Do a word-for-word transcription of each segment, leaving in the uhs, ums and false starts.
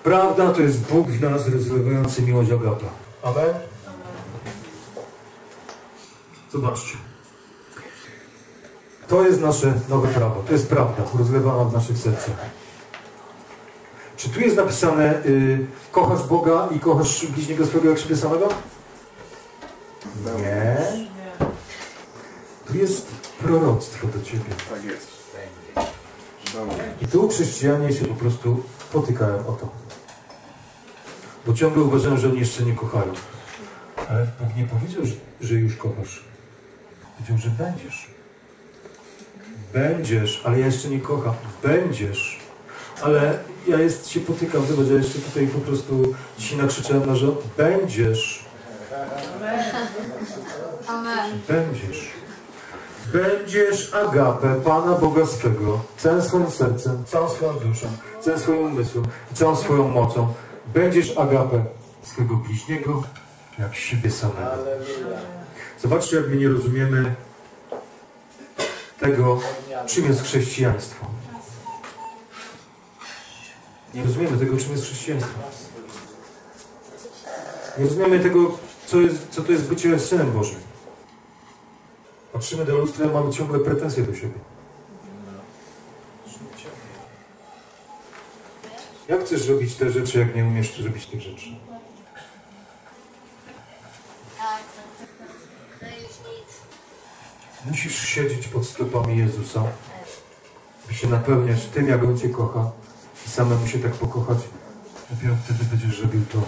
Prawda to jest Bóg w nas rozlewający miłość agape. Amen? Zobaczcie. To jest nasze nowe prawo. To jest prawda rozlewana w naszych sercach. Czy tu jest napisane y, kochasz Boga i kochasz bliźniego swego jak siebie samego? Nie. Tu jest proroctwo do ciebie. Tak jest. I tu chrześcijanie się po prostu potykają o to. Bo ciągle uważają, że oni jeszcze nie kochają. Ale Bóg nie powiedział, że, że już kochasz. Powiedział, że będziesz. Będziesz, ale ja jeszcze nie kocham. Będziesz. Ale ja jest, się potykam, zobacz, ja jeszcze tutaj po prostu dzisiaj nakrzyczałem na rząd. Będziesz. Amen. Będziesz. Będziesz agape Pana Boga swego, całym swoim sercem, całą swoją duszą, całym swoim umysłem, całą swoją mocą. Będziesz agape swego bliźniego, jak siebie samego. Zobaczcie, jak my nie rozumiemy tego, czym jest chrześcijaństwo. Nie rozumiemy tego, czym jest chrześcijaństwo. Nie rozumiemy tego, co, jest, co to jest bycie Synem Bożym. Patrzymy do lustra, mamy ciągle pretensje do siebie. Jak chcesz robić te rzeczy, jak nie umiesz robić tych rzeczy? Musisz siedzieć pod stopami Jezusa, by się napełniać tym, jak On Cię kocha i samemu się tak pokochać. Dopiero wtedy będziesz robił to.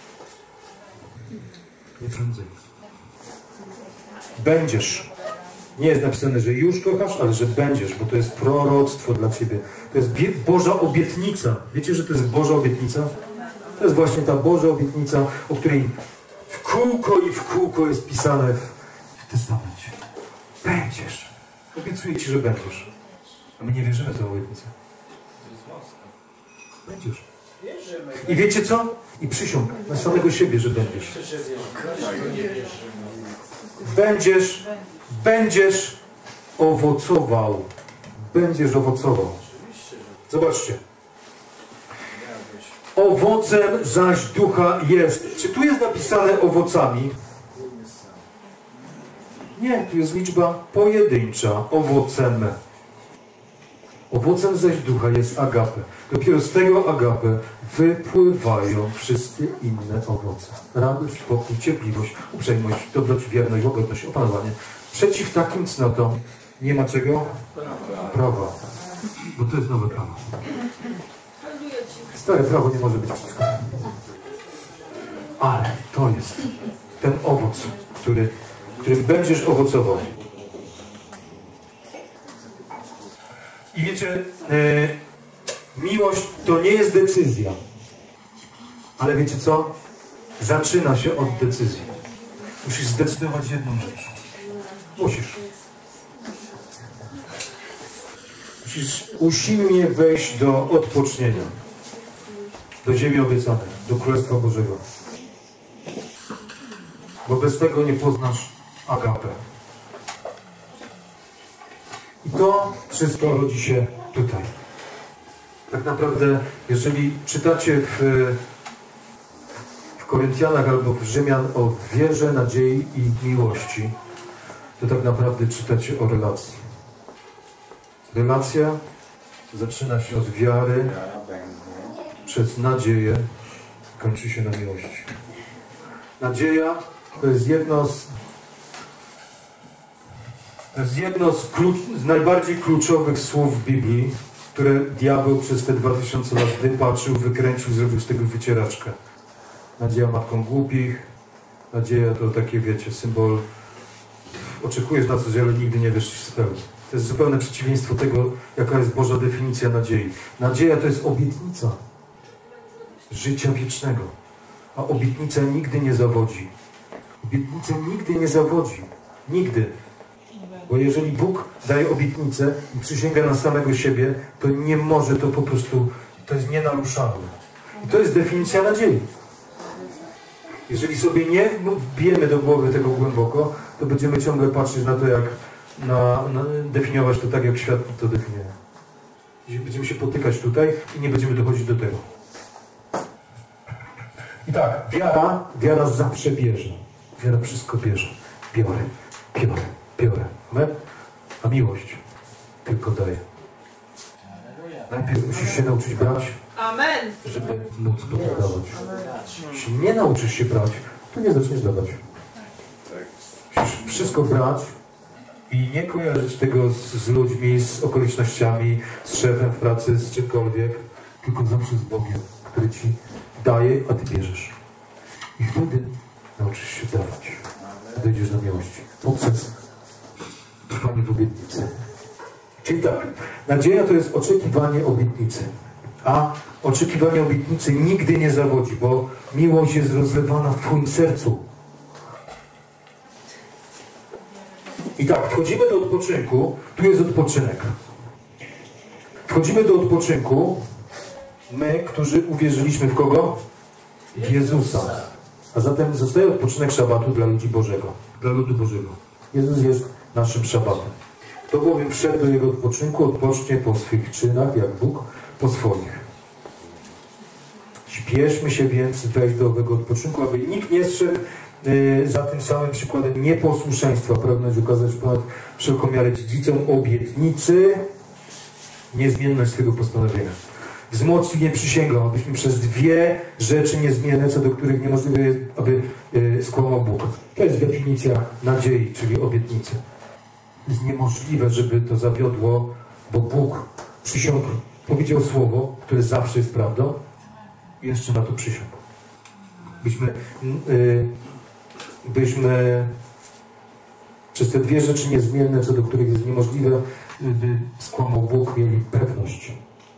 Nie prędzej. Będziesz. Nie jest napisane, że już kochasz, ale że będziesz, bo to jest proroctwo dla Ciebie. To jest Boża obietnica. Wiecie, że to jest Boża obietnica? To jest właśnie ta Boża obietnica, o której w kółko i w kółko jest pisane w, w Testamencie. Będziesz. Obiecuję Ci, że będziesz. A my nie wierzymy w tę obietnicę. Będziesz. I wiecie co? I przysiąg na samego siebie, że będziesz. Będziesz, będziesz owocował. Będziesz owocował. Zobaczcie. Owocem zaś ducha jest. Czy tu jest napisane owocami? Nie, tu jest liczba pojedyncza. Owocem. Owocem zaś ducha jest agape. Dopiero z tego agape wypływają wszystkie inne owoce. Radość, pokój, cierpliwość, uprzejmość, dobroć, wierność, łagodność, opanowanie. Przeciw takim cnotom nie ma czego? Prawa. Bo to jest nowe prawo. Stare prawo nie może być przeciwko. Ale to jest ten owoc, który, którym będziesz owocował. I wiecie, e, miłość to nie jest decyzja. Ale wiecie co? Zaczyna się od decyzji. Musisz zdecydować jedną rzecz. Musisz. Musisz usilnie wejść do odpocznienia. Do ziemi obiecanej. Do Królestwa Bożego. Bo bez tego nie poznasz agape. I to wszystko rodzi się tutaj. Tak naprawdę, jeżeli czytacie w, w Koryntianach albo w Rzymian o wierze, nadziei i miłości, to tak naprawdę czytacie o relacji. Relacja zaczyna się od wiary, przez nadzieję, kończy się na miłości. Nadzieja to jest jedno z To jest jedno z, klucz, z najbardziej kluczowych słów w Biblii, które diabeł przez te dwa tysiące lat wypatrzył, wykręcił, zrobił z tego wycieraczkę. Nadzieja matką głupich. Nadzieja to takie, wiecie, symbol. Oczekujesz na coś, ale nigdy nie wiesz, czy się spełni. To jest zupełne przeciwieństwo tego, jaka jest Boża definicja nadziei. Nadzieja to jest obietnica życia wiecznego. A obietnica nigdy nie zawodzi. Obietnica nigdy nie zawodzi. Nigdy. Bo jeżeli Bóg daje obietnicę i przysięga na samego siebie, to nie może to po prostu, to jest nienaruszalne. I to jest definicja nadziei. Jeżeli sobie nie wbijemy do głowy tego głęboko, to będziemy ciągle patrzeć na to, jak na, na, definiować to tak, jak świat to definiuje. Będziemy się potykać tutaj i nie będziemy dochodzić do tego. tak, wiara, wiara zawsze bierze. Wiara wszystko bierze. Biorę, biorę, biorę. Amen? A miłość tylko daje. Najpierw musisz się nauczyć brać, Amen. żeby móc potem dawać. Jeśli nie nauczysz się brać, to nie zaczniesz dawać. Musisz wszystko brać i nie kojarzyć tego z, z ludźmi, z okolicznościami, z szefem w pracy, z czymkolwiek, tylko zawsze z Bogiem, który ci daje, a ty bierzesz. I wtedy nauczysz się dawać. Dojdziesz do miłości. Poprzez trwanie w obietnicy. Czyli tak, nadzieja to jest oczekiwanie obietnicy. A oczekiwanie obietnicy nigdy nie zawodzi, bo miłość jest rozlewana w twoim sercu. I tak, wchodzimy do odpoczynku. Tu jest odpoczynek. Wchodzimy do odpoczynku. My, którzy uwierzyliśmy w kogo? W Jezusa. A zatem zostaje odpoczynek szabatu dla ludzi Bożego. Dla ludu Bożego. Jezus jest naszym szabatem. Kto bowiem wszedł do Jego odpoczynku, odpocznie po swych czynach, jak Bóg po swoich. Śpieszmy się więc wejść do owego odpoczynku, aby nikt nie zszedł yy, za tym samym przykładem nieposłuszeństwa, pragnąć okazać ponad wszelką miarę dziedzicą obietnicy niezmienność tego postanowienia. Wzmocnienie przysięgam, abyśmy przez dwie rzeczy niezmienne, co do których niemożliwe jest, aby yy, skłamał Bóg. To jest definicja nadziei, czyli obietnicy. Jest niemożliwe, żeby to zawiodło, bo Bóg przysiągł, powiedział słowo, które zawsze jest prawdą i jeszcze na to przysiągł. Byśmy, yy, byśmy przez te dwie rzeczy niezmienne, co do których jest niemożliwe, by skłamał Bóg, mieli pewność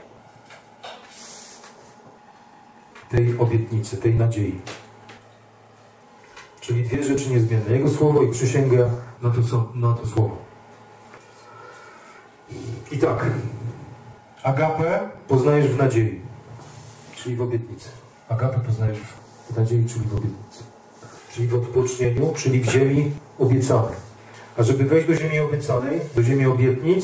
tej obietnicy, tej nadziei. Czyli dwie rzeczy niezmienne. Jego słowo i przysięga na to, co, na to słowo. I tak, agapę poznajesz w nadziei, czyli w obietnicy. Agapę poznajesz w nadziei, czyli w obietnicy. Czyli w odpocznieniu, czyli w ziemi obiecanej. A żeby wejść do ziemi obiecanej, do ziemi obietnic,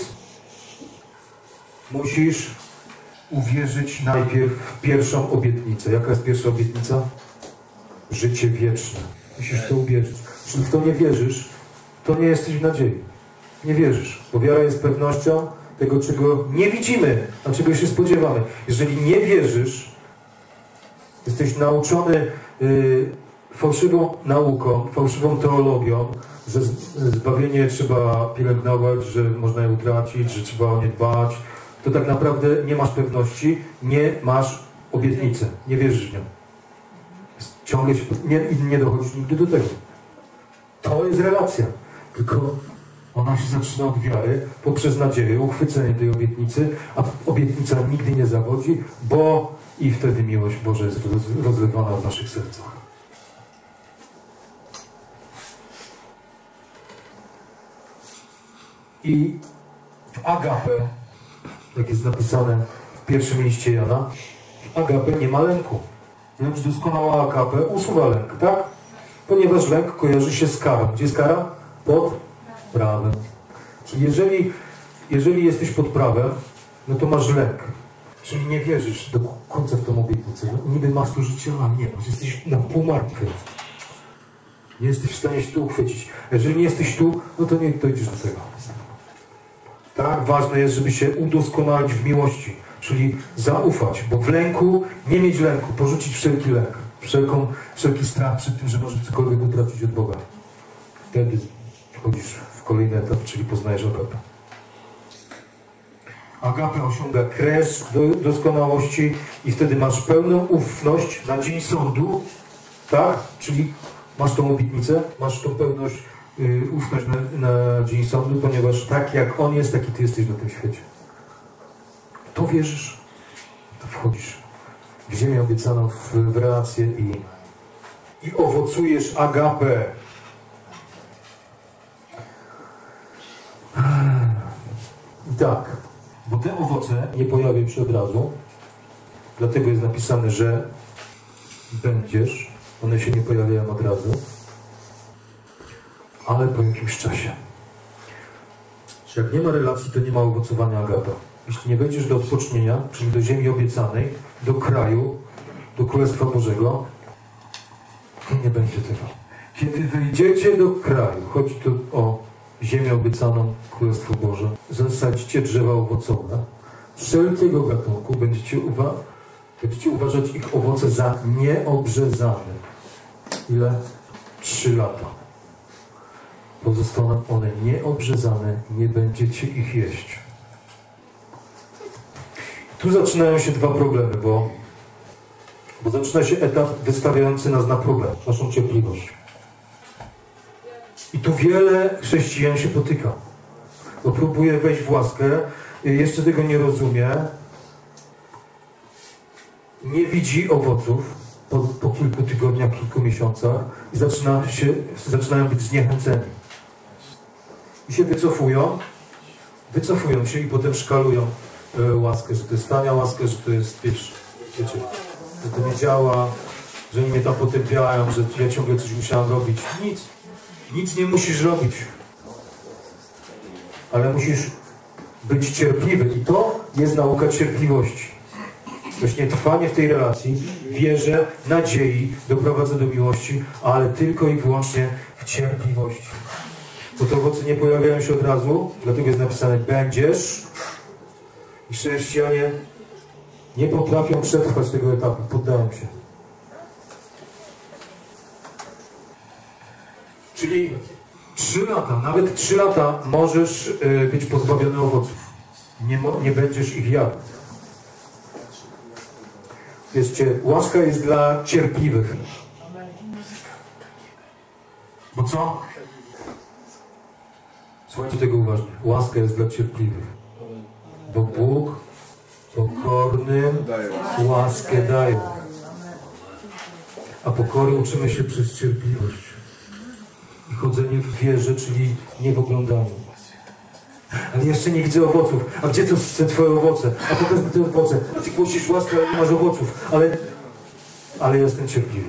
musisz uwierzyć najpierw w pierwszą obietnicę. Jaka jest pierwsza obietnica? Życie wieczne. Musisz w to uwierzyć. Jeśli w to nie wierzysz, to nie jesteś w nadziei. Nie wierzysz, bo wiara jest pewnością tego, czego nie widzimy, a czego się spodziewamy. Jeżeli nie wierzysz, jesteś nauczony yy, fałszywą nauką, fałszywą teologią, że zbawienie trzeba pielęgnować, że można je utracić, że trzeba o nie dbać, to tak naprawdę nie masz pewności, nie masz obietnicy, nie wierzysz w nią. Ciągle się nie, nie dochodzisz nigdy do tego. To jest relacja. Tylko ona się zaczyna od wiary, poprzez nadzieję, uchwycenie tej obietnicy, a obietnica nigdy nie zawodzi, bo i wtedy miłość Boża jest rozlewana w naszych sercach. I w agapę, jak jest napisane w pierwszym liście Jana, w agapę nie ma lęku. Lecz doskonała agapę usuwa lęk, tak? Ponieważ lęk kojarzy się z karą. Gdzie jest kara? Pod prawem. Czyli jeżeli, jeżeli jesteś pod prawem, no to masz lęk. Czyli nie wierzysz do końca w tą obietnicę. No, niby masz tu życie, a nie masz. Jesteś na pół martwy. Nie jesteś w stanie się tu uchwycić. Jeżeli nie jesteś tu, no to nie dojdziesz do tego. Tak, ważne jest, żeby się udoskonalić w miłości. Czyli zaufać, bo w lęku, nie mieć lęku, porzucić wszelki lęk. Wszelką, wszelki strach przed tym, że możesz cokolwiek utracić od Boga. Wtedy wchodzisz w kolejny etap, czyli poznajesz agapę. Agapę osiąga kres do doskonałości i wtedy masz pełną ufność na dzień sądu, tak? Czyli masz tą obietnicę, masz tą pełność, yy, ufność na, na dzień sądu, ponieważ tak jak On jest, taki Ty jesteś na tym świecie. To wierzysz, to wchodzisz w ziemię obiecaną, w, w relację i, i owocujesz agapę. I tak, bo te owoce nie pojawią się od razu, dlatego jest napisane, że będziesz, one się nie pojawiają od razu, ale po jakimś czasie. Czy jak nie ma relacji, to nie ma owocowania agapy. Jeśli nie wejdziesz do odpocznienia, czyli do ziemi obiecanej, do kraju, do Królestwa Bożego, Nie będzie tego. Kiedy wyjdziecie do kraju, chodzi tu o ziemię obiecaną, Królestwo Boże, zasadźcie drzewa owocowe, wszelkiego gatunku, będziecie, uwa będziecie uważać ich owoce za nieobrzezane. Ile? Trzy lata. Pozostaną one nieobrzezane, nie będziecie ich jeść. Tu zaczynają się dwa problemy, bo, bo zaczyna się etap wystawiający nas na problem, naszą cierpliwość. I tu wiele chrześcijan się potyka, bo próbuje wejść w łaskę, jeszcze tego nie rozumie, nie widzi owoców po, po kilku tygodniach, kilku miesiącach i zaczyna się, zaczynają być zniechęceni. I się wycofują, wycofują się i potem szkalują e, łaskę, że to jest tania łaska, że to jest, wiesz, wiecie, że to nie działa, że oni mnie tam potępiają, że ja ciągle coś musiałem robić. Nic. Nic nie musisz robić. Ale musisz być cierpliwy. I to jest nauka cierpliwości. Właśnie trwanie w tej relacji, wierze, nadziei doprowadza do miłości, ale tylko i wyłącznie w cierpliwości. Bo te owoce nie pojawiają się od razu, dlatego jest napisane będziesz. I chrześcijanie nie potrafią przetrwać tego etapu, poddają się. Czyli trzy lata, nawet trzy lata możesz y, być pozbawiony owoców. Nie, nie będziesz ich jadł. Wiecie, łaska jest dla cierpliwych. Bo co? Słuchajcie tego uważnie. Łaska jest dla cierpliwych. Bo Bóg pokornym łaskę daje. A pokory uczymy się przez cierpliwość. I chodzenie w wierze, czyli nie w oglądaniu. Ale jeszcze nie widzę owoców. A gdzie to są twoje owoce? A pokaż mi te owoce. A ty głosisz łaskę, ale nie masz owoców. Ale, ale jestem cierpliwy.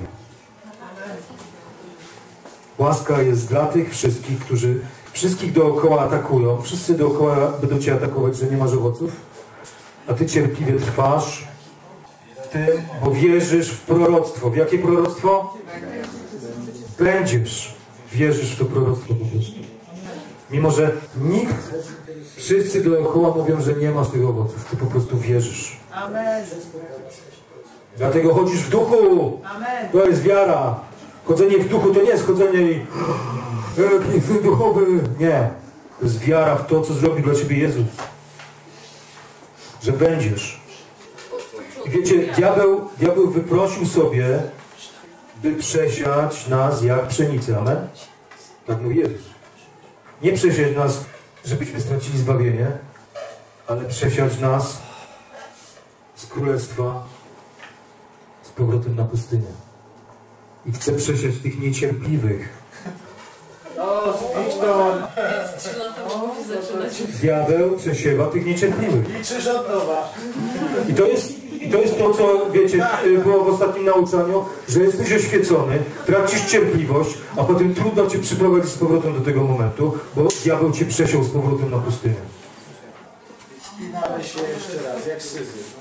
Łaska jest dla tych wszystkich, którzy wszystkich dookoła atakują. Wszyscy dookoła będą cię atakować, że nie masz owoców. A ty cierpliwie trwasz w tym, bo wierzysz w proroctwo. W jakie proroctwo? Będziesz. Wierzysz w to proroctwo po prostu. Mimo, że nikt, wszyscy dookoła mówią, że nie masz tych owoców. Ty po prostu wierzysz. Amen. Dlatego chodzisz w duchu. Amen. To jest wiara. Chodzenie w duchu to nie jest chodzenie i e, duchowy. Nie. To jest wiara w to, co zrobi dla ciebie Jezus. Że będziesz. I wiecie, diabeł, diabeł wyprosił sobie, by przesiać nas jak pszenicę. Amen? Tak mówi Jezus. Nie przesiać nas, żebyśmy stracili zbawienie, ale przesiać nas z królestwa z powrotem na pustynię. I chce przesiać tych niecierpliwych. O, idź do... Diabeł przesiewa tych niecierpliwych. Liczysz od nowa. I to jest, i to jest to, co wiecie, było w ostatnim nauczaniu, że jesteś oświecony, tracisz cierpliwość, a potem trudno cię przyprowadzić z powrotem do tego momentu, bo diabeł cię przesiął z powrotem na pustynię. Spinamy się jeszcze raz, jak Syzyf.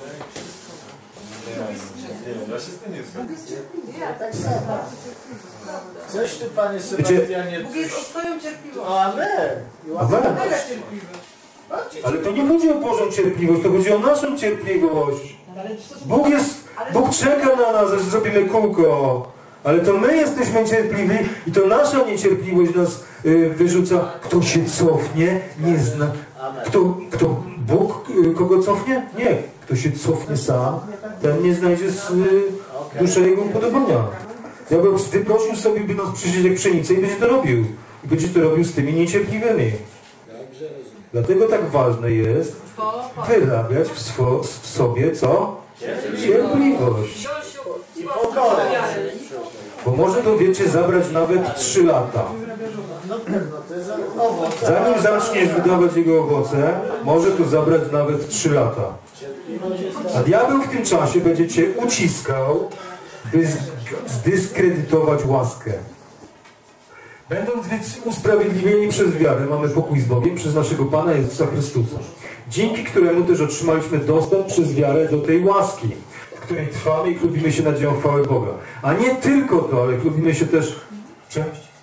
Coś tu, panie Sebastianie... Bóg jest ostoją cierpliwości. O, amen. Amen. Mega cierpliwy. Ale to nie chodzi o Bożą cierpliwość, to chodzi o naszą cierpliwość. Bóg jest, Bóg czeka na nas, aż zrobimy kółko. Ale to my jesteśmy cierpliwi i to nasza niecierpliwość nas y, wyrzuca. Kto się cofnie, nie zna. Kto, kto Bóg y, kogo cofnie? Nie. Kto się cofnie sam, ten nie znajdzie z y, dłuższego upodobania. Ja bym wyprosił sobie, by nas przyjrzeć jak pszenicę i będzie to robił. I będzie to robił z tymi niecierpliwymi. Dlatego tak ważne jest wyrabiać w, swo, w sobie co? Cierpliwość. I pokorę. Bo może to, wiecie, zabrać nawet trzy lata. No pewno, to jest owoc. Zanim zaczniesz wydawać jego owoce, może to zabrać nawet trzy lata. A diabeł w tym czasie będzie cię uciskał, by zdyskredytować łaskę. Będąc więc usprawiedliwieni przez wiarę, mamy pokój z Bogiem przez naszego Pana Jezusa Chrystusa, dzięki któremu też otrzymaliśmy dostęp przez wiarę do tej łaski, w której trwamy i chlubimy się nadzieją chwały Boga. A nie tylko to, ale chlubimy się też czym?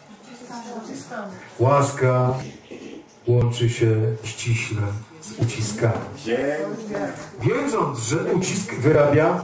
Łaska łączy się ściśle z uciskami. Wiedząc, że ucisk wyrabia,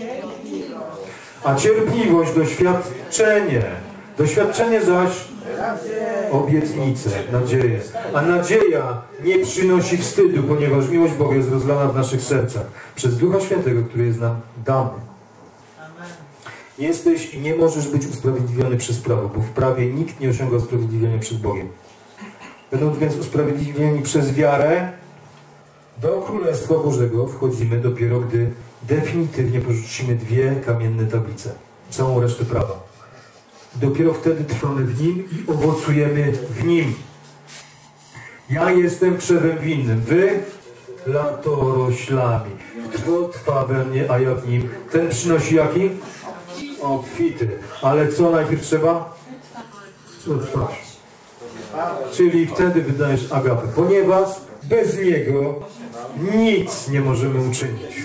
a cierpliwość doświadczenie. Doświadczenie zaś obietnicę, nadzieję. A nadzieja nie przynosi wstydu, ponieważ miłość Boga jest rozlana w naszych sercach przez Ducha Świętego, który jest nam dany. Nie jesteś i nie możesz być usprawiedliwiony przez prawo, bo w prawie nikt nie osiąga usprawiedliwienia przed Bogiem. Będąc więc usprawiedliwieni przez wiarę, do Królestwa Bożego wchodzimy dopiero, gdy definitywnie porzucimy dwie kamienne tablice, całą resztę prawa. Dopiero wtedy trwamy w Nim i owocujemy w Nim. Ja jestem krzewem winnym, wy latoroślami. Kto trwa we mnie, a ja w nim, ten przynosi jaki? Obfity. Ale co najpierw trzeba? Trwać. Czyli wtedy wydajesz agapę, ponieważ bez niego nic nie możemy uczynić.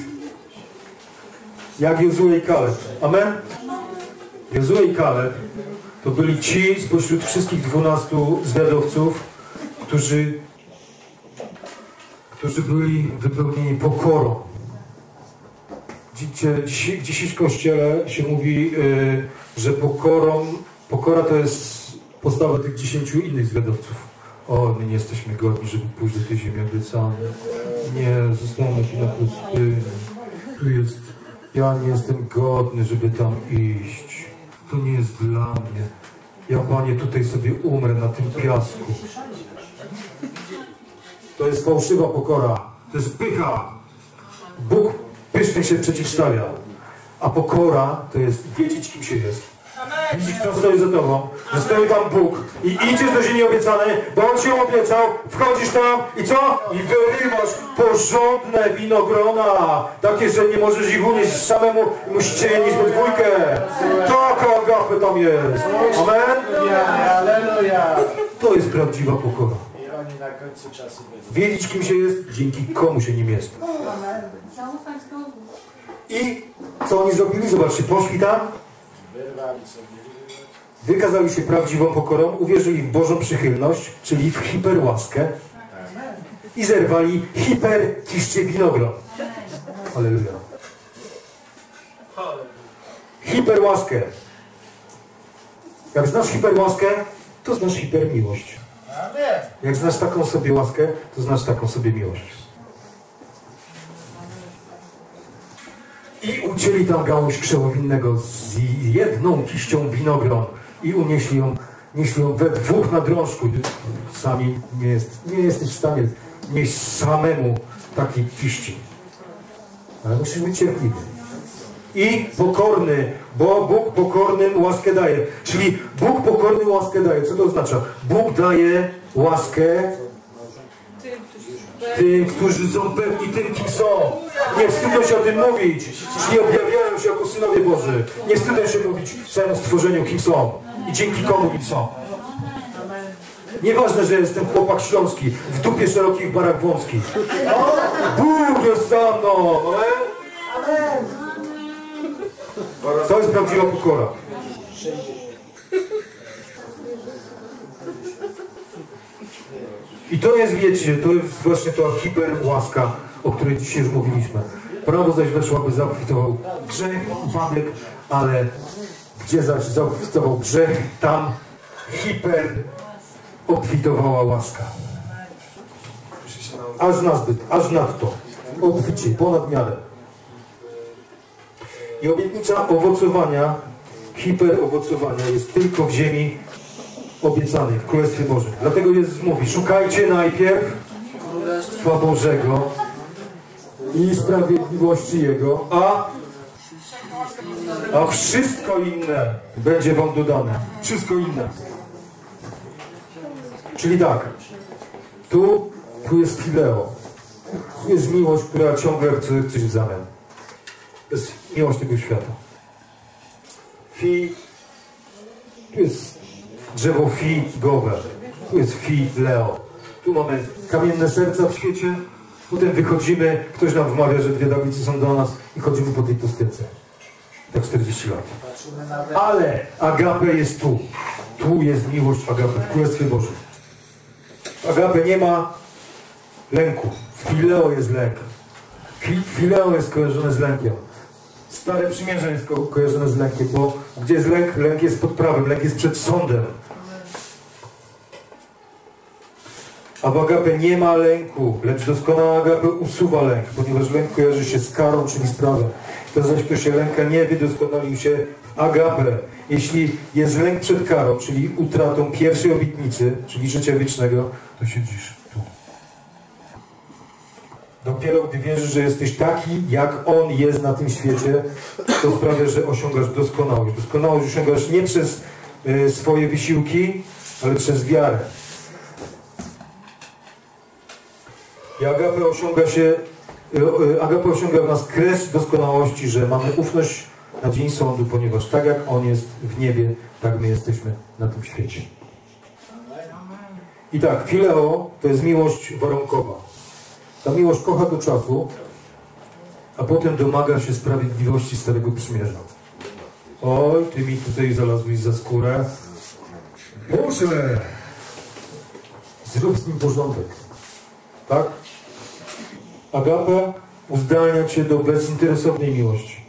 Jak Jozue i Kaleb. Amen? Jozue i Kaleb to byli ci spośród wszystkich dwunastu zwiadowców, którzy, którzy byli wypełnieni pokorą. Dziś, dziś w Kościele się mówi, yy, że pokorą, pokora to jest postawa tych dziesięciu innych zwiadowców. O, my nie jesteśmy godni, żeby pójść do tej ziemi obiecanej. Nie, zostajemy tu na pustyni. Tu jest, ja nie jestem godny, żeby tam iść. To nie jest dla mnie. Ja, Panie, tutaj sobie umrę na tym piasku. To jest fałszywa pokora. To jest pycha. Bóg pysznie się przeciwstawia. A pokora to jest wiedzieć, kim się jest. Widzisz, kto stoi za tobą, że stoi tam Bóg i idziesz do ziemi obiecanej, bo On ci ją obiecał, wchodzisz tam i co? I wyrywasz porządne winogrona, takie, że nie możesz ich unieść samemu, musicie je nieść we dwójkę. Taka agapy tam jest. Amen? Aleluja! To jest prawdziwa pokora. I oni na końcu czasu będą. Wiedzieć, kim się jest, dzięki komu się nim jest. I co oni zrobili? Zobaczcie, poszli tam, Wyrwali sobie. wykazali się prawdziwą pokorą, uwierzyli w Bożą przychylność, czyli w hiperłaskę i zerwali hiperkiszcie winogron. Halleluja. Hiperłaskę. Jak znasz hiperłaskę, to znasz hipermiłość. Amen. Jak znasz taką sobie łaskę, to znasz taką sobie miłość. I ucięli tam gałąź krzewu winnego z jedną kiścią winogron i unieśli ją, nieśli ją we dwóch na drążku. Sami nie, jest, nie jesteś w stanie nieść samemu takiej kiści. Ale musisz być cierpliwy. I pokorny, bo Bóg pokornym łaskę daje. Czyli Bóg pokornym łaskę daje. Co to oznacza? Bóg daje łaskę tym, którzy są pewni tym, kim są. Nie wstydzą się o tym mówić. Czyli objawiają się jako synowie Boży. Nie wstydzą się mówić całemu stworzeniu, kim są. I dzięki komu kim są. Nieważne, że jestem chłopak śląski, w dupie szerokich barach wąskich. Bóg jest za mną. Amen? To jest prawdziwa pokora. I to jest, wiecie, to jest właśnie ta hiperłaska, o której dzisiaj już mówiliśmy. Prawo zaś weszło, aby zaobfitował grzech, upadek, ale gdzie zaś zaobfitował grzech, tam hiper obfitowała łaska. Aż nazbyt, aż nadto. Obficie, ponad miarę. I obietnica owocowania, hiperowocowania jest tylko w ziemi obiecanej, w Królestwie Bożym. Dlatego Jezus mówi, szukajcie najpierw Królestwa Bożego i sprawiedliwości Jego, a, a wszystko inne będzie wam dodane. Wszystko inne. Czyli tak, tu, tu jest fileo. Tu jest miłość, która ciągle chce coś w zamian. To jest miłość tego świata. Fi, tu jest drzewo figowe, tu jest fileo. Tu mamy kamienne serca w świecie, Potem wychodzimy, ktoś nam wmawia, że dwie tablice są do nas i chodzimy po tej pustyce. Tak czterdzieści lat. Patrzymy na dech. Ale agape jest tu. Tu jest miłość agape w Królestwie Bożym. W agape nie ma lęku. Fileo jest lęk. Fi- Fileo jest kojarzone z lękiem. Stare przymierze jest ko- kojarzone z lękiem, bo gdzie jest lęk? Lęk jest pod prawem, lęk jest przed sądem. A w agape nie ma lęku, lecz doskonała agape usuwa lęk, ponieważ lęk kojarzy się z karą, czyli z prawem. To zaś, kto się lęka, nie wydoskonalił się w agape. Jeśli jest lęk przed karą, czyli utratą pierwszej obietnicy, czyli życia wiecznego, to siedzisz tu. Dopiero gdy wierzysz, że jesteś taki, jak On jest na tym świecie, to sprawia, że osiągasz doskonałość. Doskonałość osiągasz nie przez y, swoje wysiłki, ale przez wiarę. I agape osiąga się, agape osiąga w nas kres doskonałości, że mamy ufność na dzień sądu, ponieważ tak jak On jest w niebie, tak my jesteśmy na tym świecie. I tak, fileo to jest miłość warunkowa. Ta miłość kocha do czasu, a potem domaga się sprawiedliwości Starego Przymierza. Oj, ty mi tutaj znalazłeś za skórę. Boże! Zrób z nim porządek. Tak? Agape uzdalnia cię do bezinteresownej miłości.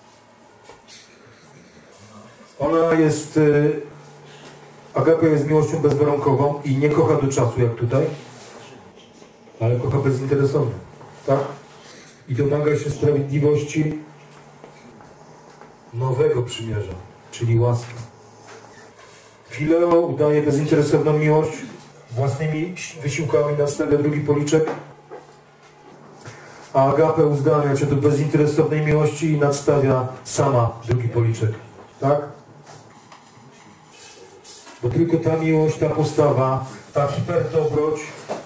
Ona jest... Y, agape jest miłością bezwarunkową i nie kocha do czasu, jak tutaj, ale kocha bezinteresownie. Tak? I domaga się sprawiedliwości nowego przymierza, czyli łaski. Fileo udaje bezinteresowną miłość, własnymi wysiłkami nastawia drugi policzek, a agape uzdalnia cię do bezinteresownej miłości i nadstawia sama drugi policzek. Tak? Bo tylko ta miłość, ta postawa, ta hiperdobroć,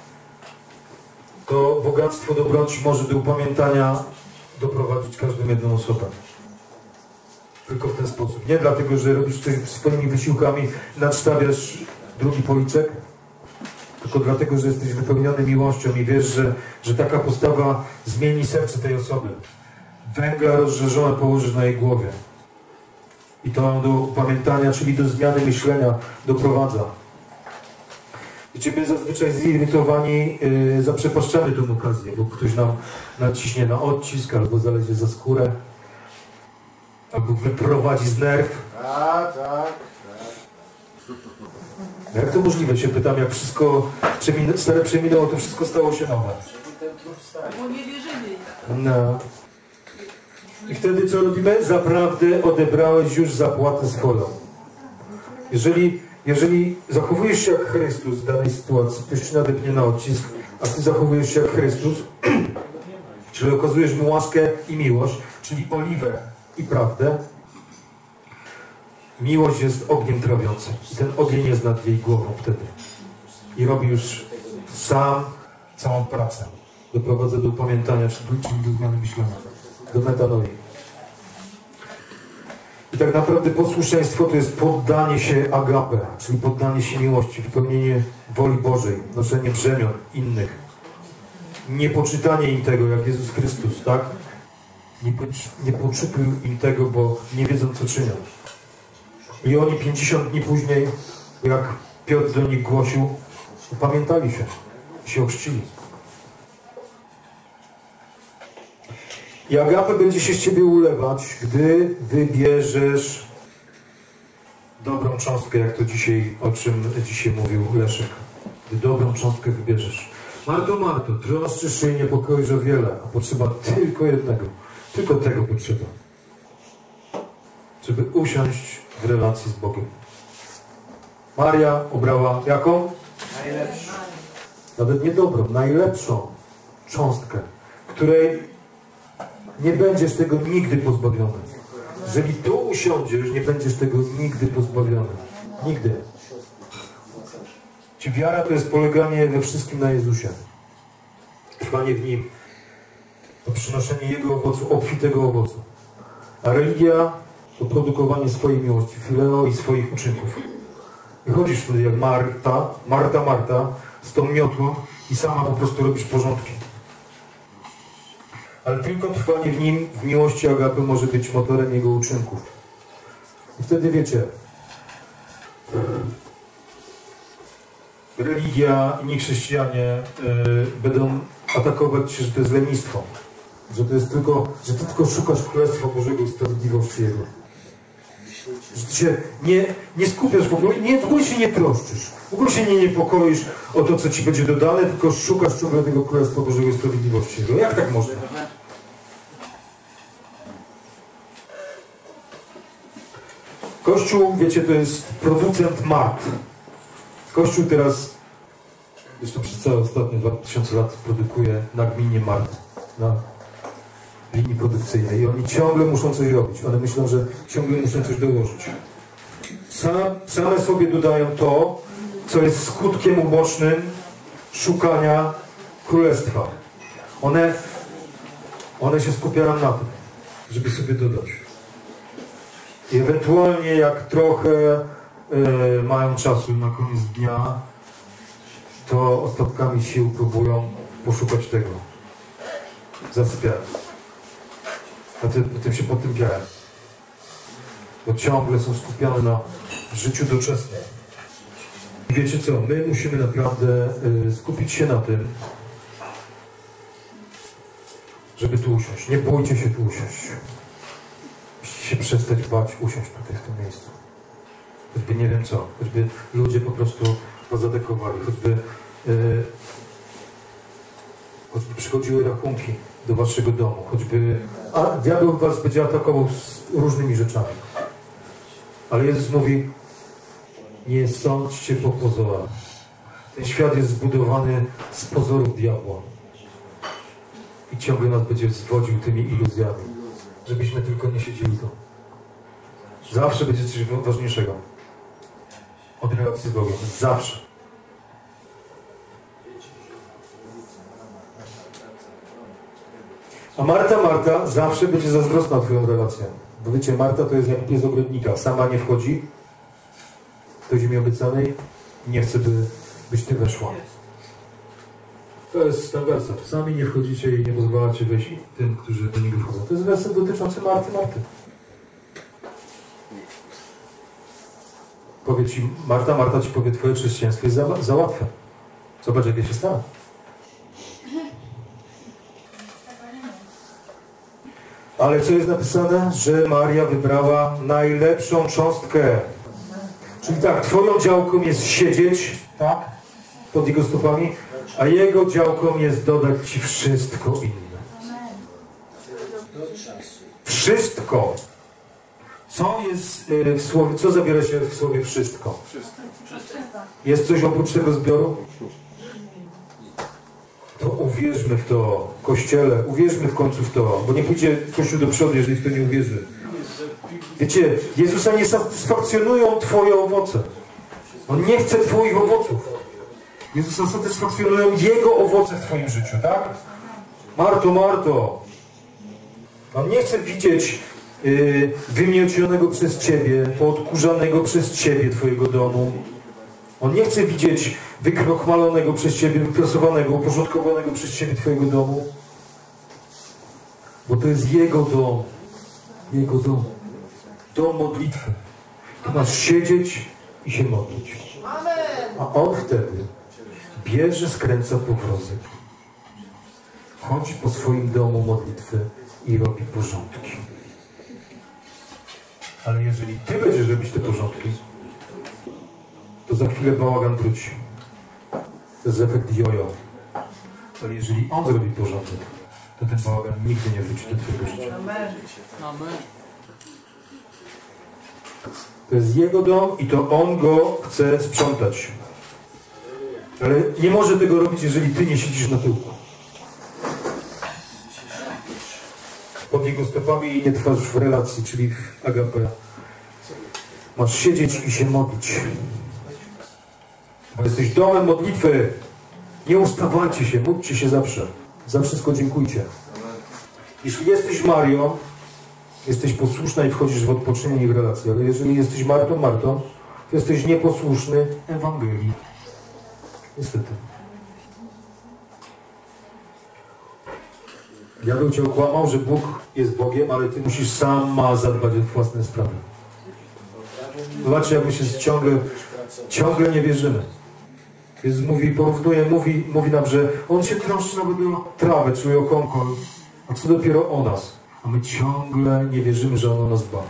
to bogactwo dobroci może do upamiętania doprowadzić każdą jedną osobę. Tylko w ten sposób. Nie dlatego, że robisz coś swoimi wysiłkami, nadstawiasz drugi policzek, tylko dlatego, że jesteś wypełniony miłością i wiesz, że, że taka postawa zmieni serce tej osoby. Węgla rozżarzone położysz na jej głowie. I to do upamiętania, czyli do zmiany myślenia doprowadza. Wiecie, my zazwyczaj zirytowani yy, zaprzepaszczamy tę okazję, bo ktoś nam naciśnie na odcisk, albo zalezie za skórę, albo wyprowadzi z nerw. A, tak, tak. Jak to możliwe, się pytam, jak wszystko przemin- stare przeminęło, to wszystko stało się nowe. Żeby ten trup stać. Bo nie wierzyli. No. I wtedy co robimy? Zaprawdę odebrałeś już zapłatę swoją. Jeżeli, jeżeli zachowujesz się jak Chrystus w danej sytuacji, ktoś ci nadepnie na odcisk, a ty zachowujesz się jak Chrystus, czyli okazujesz mu łaskę i miłość, czyli oliwę i prawdę, miłość jest ogniem trawiącym. I ten ogień jest nad jej głową wtedy. I robi już sam całą pracę. Doprowadza do upamiętania, czyli do zmiany myślenia, do metanoji. I tak naprawdę posłuszeństwo to jest poddanie się agape, czyli poddanie się miłości, wypełnienie woli Bożej, noszenie brzemion innych. Nie poczytanie im tego, jak Jezus Chrystus, tak? Nie, nie poczytuj im tego, bo nie wiedzą, co czynią. I oni pięćdziesiąt dni później, jak Piotr do nich głosił, upamiętali się, się ochrzcili. I agape będzie się z ciebie ulewać, gdy wybierzesz dobrą cząstkę, jak to dzisiaj, o czym dzisiaj mówił Leszek. Gdy dobrą cząstkę wybierzesz. Marto, Marto, troszczysz się i niepokoisz o wiele, a potrzeba tylko jednego. Tylko tego potrzeba. Żeby usiąść w relacji z Bogiem. Maria obrała jaką? Najlepszy. Nawet nie dobrą, najlepszą cząstkę, której nie będziesz tego nigdy pozbawiony. Jeżeli tu usiądziesz, nie będziesz tego nigdy pozbawiony. Nigdy. Ci wiara to jest poleganie we wszystkim na Jezusie. Trwanie w Nim. To przynoszenie Jego owocu, obfitego owocu. A religia to produkowanie swojej miłości, fileo i swoich uczynków. I chodzisz wtedy jak Marta, Marta, Marta, z tą miotłą i sama po prostu robisz porządki. ale tylko trwanie w nim, w miłości agape może być motorem jego uczynków. I wtedy wiecie, religia i niechrześcijanie y, będą atakować cię, że to jest lenistwo, że to jest tylko, że ty tylko szukasz Królestwa Bożego i sprawiedliwości Jego. Że ty się nie, nie skupiasz w ogóle, nie, w ogóle się nie troszczysz, w ogóle się nie niepokoisz o to, co ci będzie dodane, tylko szukasz ciągle tego Królestwa Bożego i sprawiedliwości Jego. Jak tak można? Kościół, wiecie, to jest producent mart. Kościół teraz, zresztą przez całe ostatnie dwa tysiące lat produkuje nagminnie mart na linii produkcyjnej i oni ciągle muszą coś robić. One myślą, że ciągle muszą coś dołożyć. Sam, same sobie dodają to, co jest skutkiem ubocznym szukania królestwa. One, one się skupiają na tym, żeby sobie dodać. I ewentualnie jak trochę y, mają czasu na koniec dnia, to ostatkami sił próbują poszukać tego. Zasypiają. A tym, tym się potępiają. Bo ciągle są skupione na życiu doczesnym. I wiecie co? My musimy naprawdę y, skupić się na tym, żeby tu usiąść. Nie bójcie się tu usiąść. Musicie się przestać bać usiąść tutaj w tym miejscu. Choćby nie wiem co. Choćby ludzie po prostu was zadekowali. Choćby, yy, choćby przychodziły rachunki do waszego domu. Choćby... A diabeł was będzie atakował z różnymi rzeczami. Ale Jezus mówi: nie sądźcie po pozorach. Ten świat jest zbudowany z pozorów diabła. I ciągle nas będzie zwodził tymi iluzjami. Żebyśmy tylko nie siedzieli tu. Zawsze będzie coś ważniejszego od relacji z Bogiem. Zawsze. A Marta, Marta zawsze będzie zazdrosna o twoją relację. Bo wiecie, Marta to jest jak pies ogrodnika. Sama nie wchodzi do ziemi obiecanej i nie chce, by, byś ty weszła. To jest ten werset. Sami nie wchodzicie i nie pozwalacie wejść tym, którzy do niego wchodzą. To jest werset dotyczący Marty, Marty. Powie ci Marta, Marta ci powie, twoje chrześcijaństwo jest za, za łatwe. Zobacz, jakie się stało. Ale co jest napisane? Że Maria wybrała najlepszą cząstkę. Czyli tak, twoją działką jest siedzieć, tak, pod jego stopami, a jego działką jest dodać ci wszystko inne. Wszystko. Co jest w słowie, co zabiera się w słowie wszystko? Jest coś oprócz tego zbioru? To uwierzmy w to, Kościele, uwierzmy w końcu w to, bo nie pójdzie Kościół do przodu, jeżeli w to nie uwierzy. Wiecie, Jezusa nie satysfakcjonują twoje owoce. On nie chce twoich owoców. Jezusa satysfakcjonują Jego owoce w twoim życiu, tak? Marto, Marto. On nie chce widzieć yy, wymiocionego przez Ciebie, poodkurzanego przez Ciebie twojego domu. On nie chce widzieć wykrochmalonego przez Ciebie, wyprasowanego, uporządkowanego przez Ciebie twojego domu. Bo to jest Jego dom. Jego dom. Dom modlitwy. Tu masz siedzieć i się modlić. A On wtedy bierze, skręca powrozek. Chodzi po swoim domu modlitwy i robi porządki. Ale jeżeli Ty będziesz robić te porządki, to za chwilę bałagan wróci. To jest efekt jojo. Ale jeżeli On zrobi porządek, to ten bałagan nigdy nie wróci do Twojego życia. Amen. To jest Jego dom i to On go chce sprzątać. Ale nie może tego robić, jeżeli Ty nie siedzisz na tyłku. Pod Jego stopami i nie trwasz w relacji, czyli w agape. Masz siedzieć i się modlić. Bo jesteś domem modlitwy. Nie ustawajcie się, módlcie się zawsze. Za wszystko dziękujcie. Jeśli jesteś Marią, jesteś posłuszna i wchodzisz w odpoczynek i w relację. Ale jeżeli jesteś Martą, Martą, to jesteś nieposłuszny Ewangelii. Niestety. Diabeł cię okłamał, że Bóg jest Bogiem, ale ty musisz sama zadbać o własne sprawy. Zobaczcie, jak my się ciągle, ciągle nie wierzymy. Jezus mówi, porównuje, mówi, mówi nam, że On się troszczy nawet o trawę, czyli o konkol, a co dopiero o nas. A my ciągle nie wierzymy, że On o nas dba.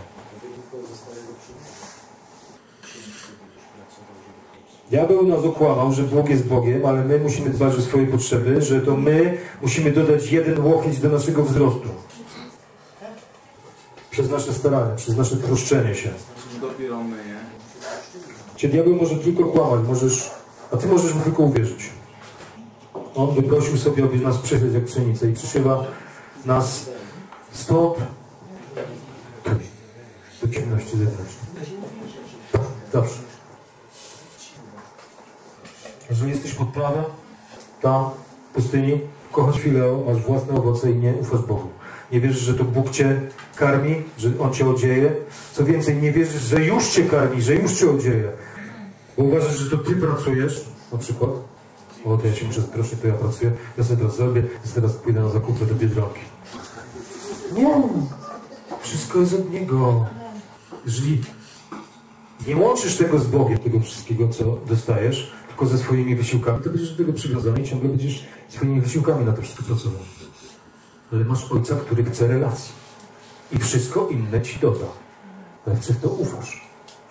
Diabeł nas okłamał, że Bóg jest Bogiem, ale my musimy dbać o swoje potrzeby, że to my musimy dodać jeden łokieć do naszego wzrostu. Przez nasze starania, przez nasze troszczenie się. Dopiero my, nie? Cię diabeł może tylko kłamać, możesz, a ty możesz mu tylko uwierzyć. On wyprosił sobie, aby nas przesiać jak pszenicę i przesiewa nas stąd do ciemności zewnętrznej. Zawsze. Jeżeli jesteś pod prawem, tam, w pustyni, kochasz Fileo, masz własne owoce i nie ufasz Bogu. Nie wierzysz, że to Bóg cię karmi, że On cię odzieje. Co więcej, nie wierzysz, że już cię karmi, że już cię odzieje. Bo uważasz, że to ty pracujesz, na przykład. O, to ja się muszę sproszyć, to ja pracuję, ja sobie teraz zrobię, ja teraz pójdę na zakupy do Biedronki. Nie! Wszystko jest od Niego. Jeżeli nie łączysz tego z Bogiem, tego wszystkiego, co dostajesz, tylko ze swoimi wysiłkami, to będziesz do tego przywiązany i ciągle będziesz swoimi wysiłkami na to wszystko pracował. Ale masz Ojca, który chce relacji. I wszystko inne ci doda. Ale czy w to ufasz?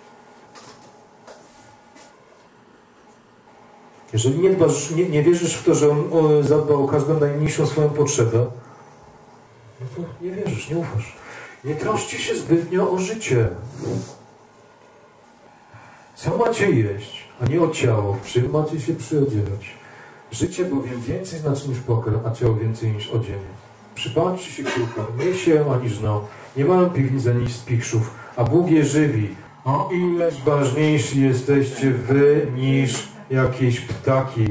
Jeżeli nie dbasz, nie, nie wierzysz w to, że On o, zadba o każdą najmniejszą swoją potrzebę, no to nie wierzysz, nie ufasz. Nie troszcie się zbytnio o życie. Co macie jeść, a nie o ciało, w czym macie się przyodziewać? Życie bowiem więcej znaczy niż pokarm, a ciało więcej niż odzienie. Przypatrzcie się kółkom, nie się ani żną, nie mają piwnic ani spichrzów, a Bóg je żywi. O ileż ważniejsi jesteście wy niż jakieś ptaki.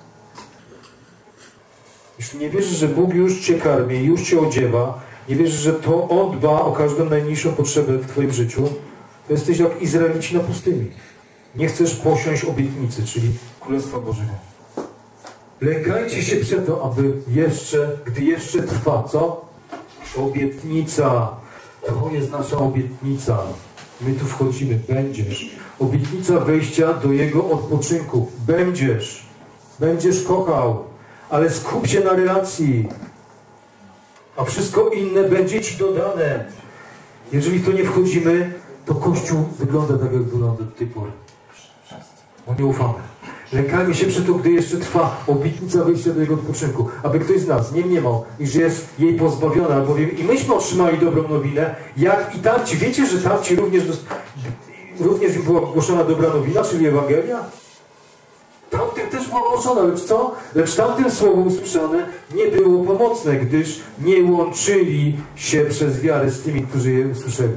Jeśli nie wierzysz, że Bóg już cię karmi, już cię odziewa, nie wierzysz, że to On dba o każdą najmniejszą potrzebę w twoim życiu, to jesteś jak Izraelici na pustyni. Nie chcesz posiąść obietnicy, czyli Królestwa Bożego. Lękajcie się przeto, aby jeszcze, gdy jeszcze trwa, co? Obietnica. To jest nasza obietnica. My tu wchodzimy. Będziesz. Obietnica wejścia do Jego odpoczynku. Będziesz. Będziesz kochał. Ale skup się na relacji. A wszystko inne będzie Ci dodane. Jeżeli w to nie wchodzimy, to Kościół wygląda tak, jak wygląda do tej pory. Bo nie ufamy. Lękajmy się przy to, gdy jeszcze trwa obietnica wejścia do Jego odpoczynku. Aby ktoś z nas nie mniemał, iż jest jej pozbawiona, albowiem i myśmy otrzymali dobrą nowinę, jak i tamci. Wiecie, że tamci również, również im była ogłoszona dobra nowina, czyli Ewangelia? Tamtym też była ogłoszona, lecz co? Lecz tamtym słowo usłyszane nie było pomocne, gdyż nie łączyli się przez wiarę z tymi, którzy je usłyszeli.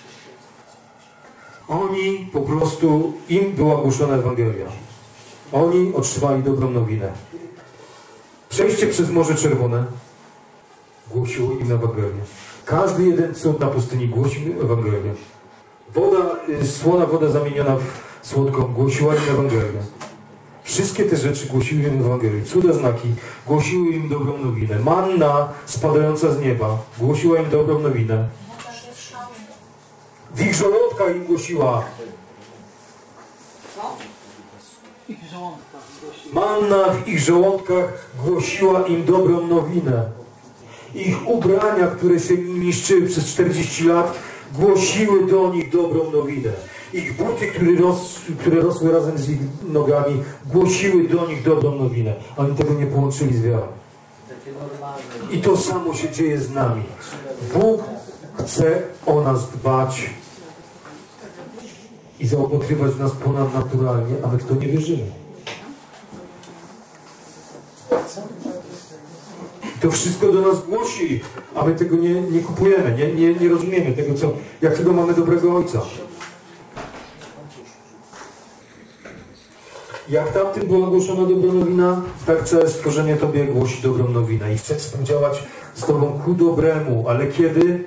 Oni po prostu, im była ogłoszona Ewangelia. Oni otrzymali dobrą nowinę. Przejście przez Morze Czerwone głosiło im Ewangelię. Każdy jeden cud na pustyni głosił Ewangelię. Woda, słona woda zamieniona w słodką głosiła im Ewangelię. Wszystkie te rzeczy głosiły im Ewangelię. Cuda, znaki głosiły im dobrą nowinę. Manna spadająca z nieba głosiła im dobrą nowinę. W ich żołądkach im głosiła. Manna w ich żołądkach głosiła im dobrą nowinę. Ich ubrania, które się niszczyły przez czterdzieści lat, głosiły do nich dobrą nowinę. Ich buty, które, ros, które rosły razem z ich nogami, głosiły do nich dobrą nowinę. Oni tego nie połączyli z wiarą. I to samo się dzieje z nami. Bóg chce o nas dbać i zaopatrywać nas ponadnaturalnie, a my w to nie wierzymy. To wszystko do nas głosi, a my tego nie, nie kupujemy, nie, nie, nie rozumiemy tego, co, jakiego mamy dobrego Ojca. Jak tamtym była ogłoszona dobra nowina, tak całe stworzenie Tobie głosi dobrą nowinę i chce współdziałać z Tobą ku dobremu, ale kiedy?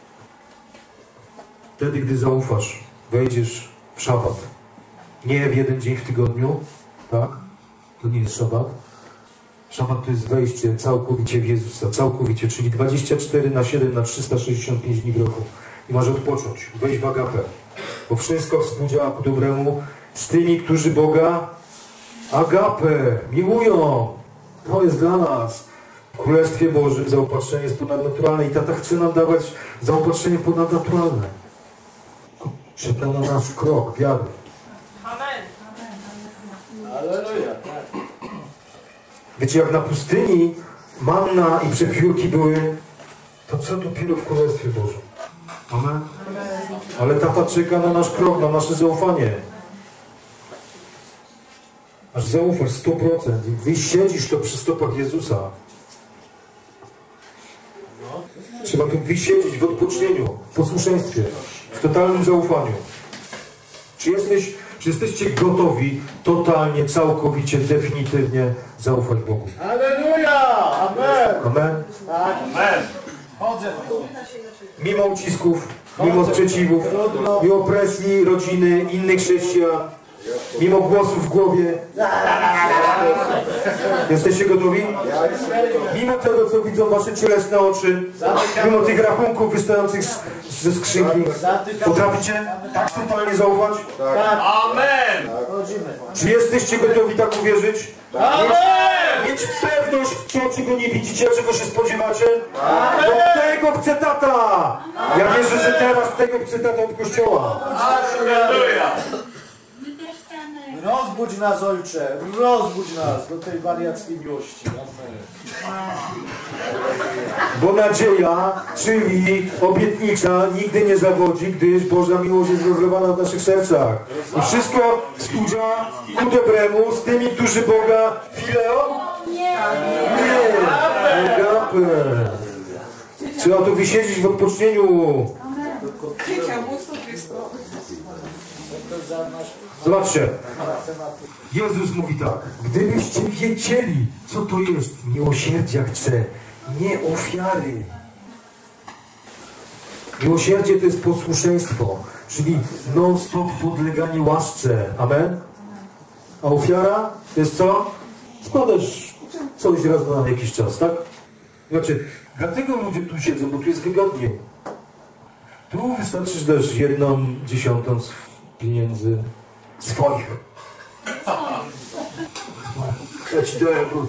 Wtedy, gdy zaufasz, wejdziesz w szabat. Nie w jeden dzień w tygodniu, tak? To nie jest szabat. Szabat to jest wejście całkowicie w Jezusa, całkowicie, czyli dwadzieścia cztery na siedem na trzysta sześćdziesiąt pięć dni w roku. I masz odpocząć, wejść w agapę. Bo wszystko współdziała ku dobremu z tymi, którzy Boga agapę miłują. To jest dla nas. W Królestwie Bożym zaopatrzenie jest ponadnaturalne i tata chce nam dawać zaopatrzenie ponadnaturalne. Czeka na nasz krok wiary. Amen. Aleluja, tak. Wiecie, jak na pustyni manna i przepiórki były, to co dopiero w Królestwie Bożym? Amen? Ale tata czeka na nasz krok, na nasze zaufanie. Aż zaufasz sto procent i wysiedzisz to przy stopach Jezusa. Trzeba tu wysiedzieć w odpocznieniu, w posłuszeństwie, w totalnym zaufaniu. Czy, jesteś, czy jesteście gotowi totalnie, całkowicie, definitywnie zaufać Bogu? Aleluja! Amen! Amen? Tak. Amen. Chodzę. Mimo ucisków, mimo sprzeciwów, mimo opresji rodziny, innych chrześcijan, mimo głosów w głowie. Jesteście gotowi? Mimo tego, co widzą wasze cielesne oczy, mimo tych rachunków wystających z, ze skrzynki, potraficie tak totalnie zaufać? Tak. Amen. Chodzimy. Czy jesteście gotowi tak uwierzyć? Amen. Mieć pewność w to, czego nie widzicie, czego się spodziewacie? Do tego chce tata! Ja wierzę, że teraz tego chce tata od Kościoła. Halleluja. Rozbudź nas, Ojcze. Rozbudź nas do tej wariackiej miłości. Amen. Bo nadzieja, czyli obietnica, nigdy nie zawodzi, gdyż Boża miłość jest rozlewana w naszych sercach. I wszystko współdziała ku dobremu z tymi, którzy Boga fileo? Nie. Agapę. Trzeba tu wysiedzieć w odpocznieniu. Życia, bóstwo Chrystusa. Zobaczcie. Jezus mówi tak. Gdybyście wiedzieli, co to jest miłosierdzia chce, nie ofiary. Miłosierdzie to jest posłuszeństwo, czyli non-stop podleganie łasce. Amen? A ofiara to jest co? Składasz coś raz na jakiś czas, tak? Znaczy, dlatego ludzie tu siedzą, bo tu jest wygodnie. Tu wystarczy, że dasz jedną dziesiątą z pieniędzy swoich. Ja ci daję, bo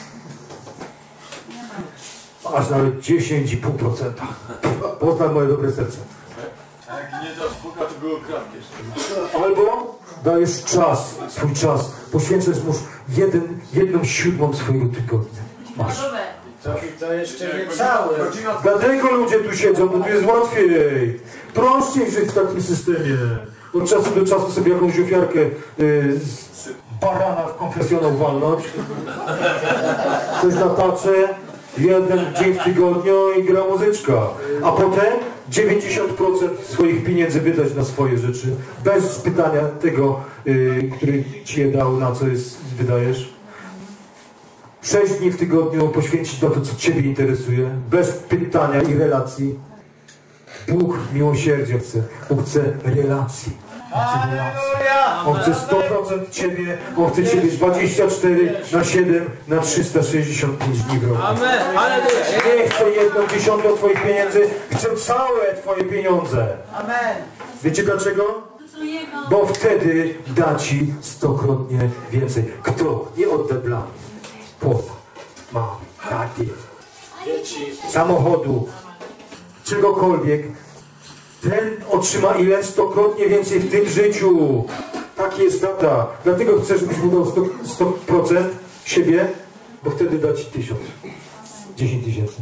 aż nawet dziesięć i pół procent. Poznaj moje dobre serce. Jak nie dasz Boga, to go okradniesz. Albo dajesz czas, swój czas, poświęcasz mu jeden, jedną siódmą swojego tygodnia. Masz. To, to jeszcze nie całe. Dlatego ludzie tu siedzą, bo tu jest łatwiej. Prościej żyć w takim systemie. Od czasu do czasu sobie jakąś ofiarkę y, z barana w konfesjonał walnąć. Coś na taczę, jeden dzień w tygodniu i gra muzyczka. A potem dziewięćdziesiąt procent swoich pieniędzy wydać na swoje rzeczy. Bez pytania tego, y, który ci je dał, na co jest, wydajesz. Sześć dni w tygodniu poświęcić na to, co ciebie interesuje. Bez pytania i relacji. Bóg miłosierdzia chce. Bóg chce relacji. Aleluja! On chce sto procent ciebie. On chce ciebie dwadzieścia cztery na siedem na trzysta sześćdziesiąt pięć dni w roku. Amen. Aleluja. Nie chce jedną dziesiątą twoich pieniędzy. Chce całe twoje pieniądze. Amen. Wiecie dlaczego? Bo wtedy da ci stokrotnie więcej. Kto nie odda dla mnie? Pop, mam, taty, samochodu, czegokolwiek, ten otrzyma ile? Stokrotnie więcej w tym życiu. Tak jest tata. Dlatego chcę, żebyś mu dał sto procent siebie, bo wtedy da ci tysiąc. dziesięć tysięcy.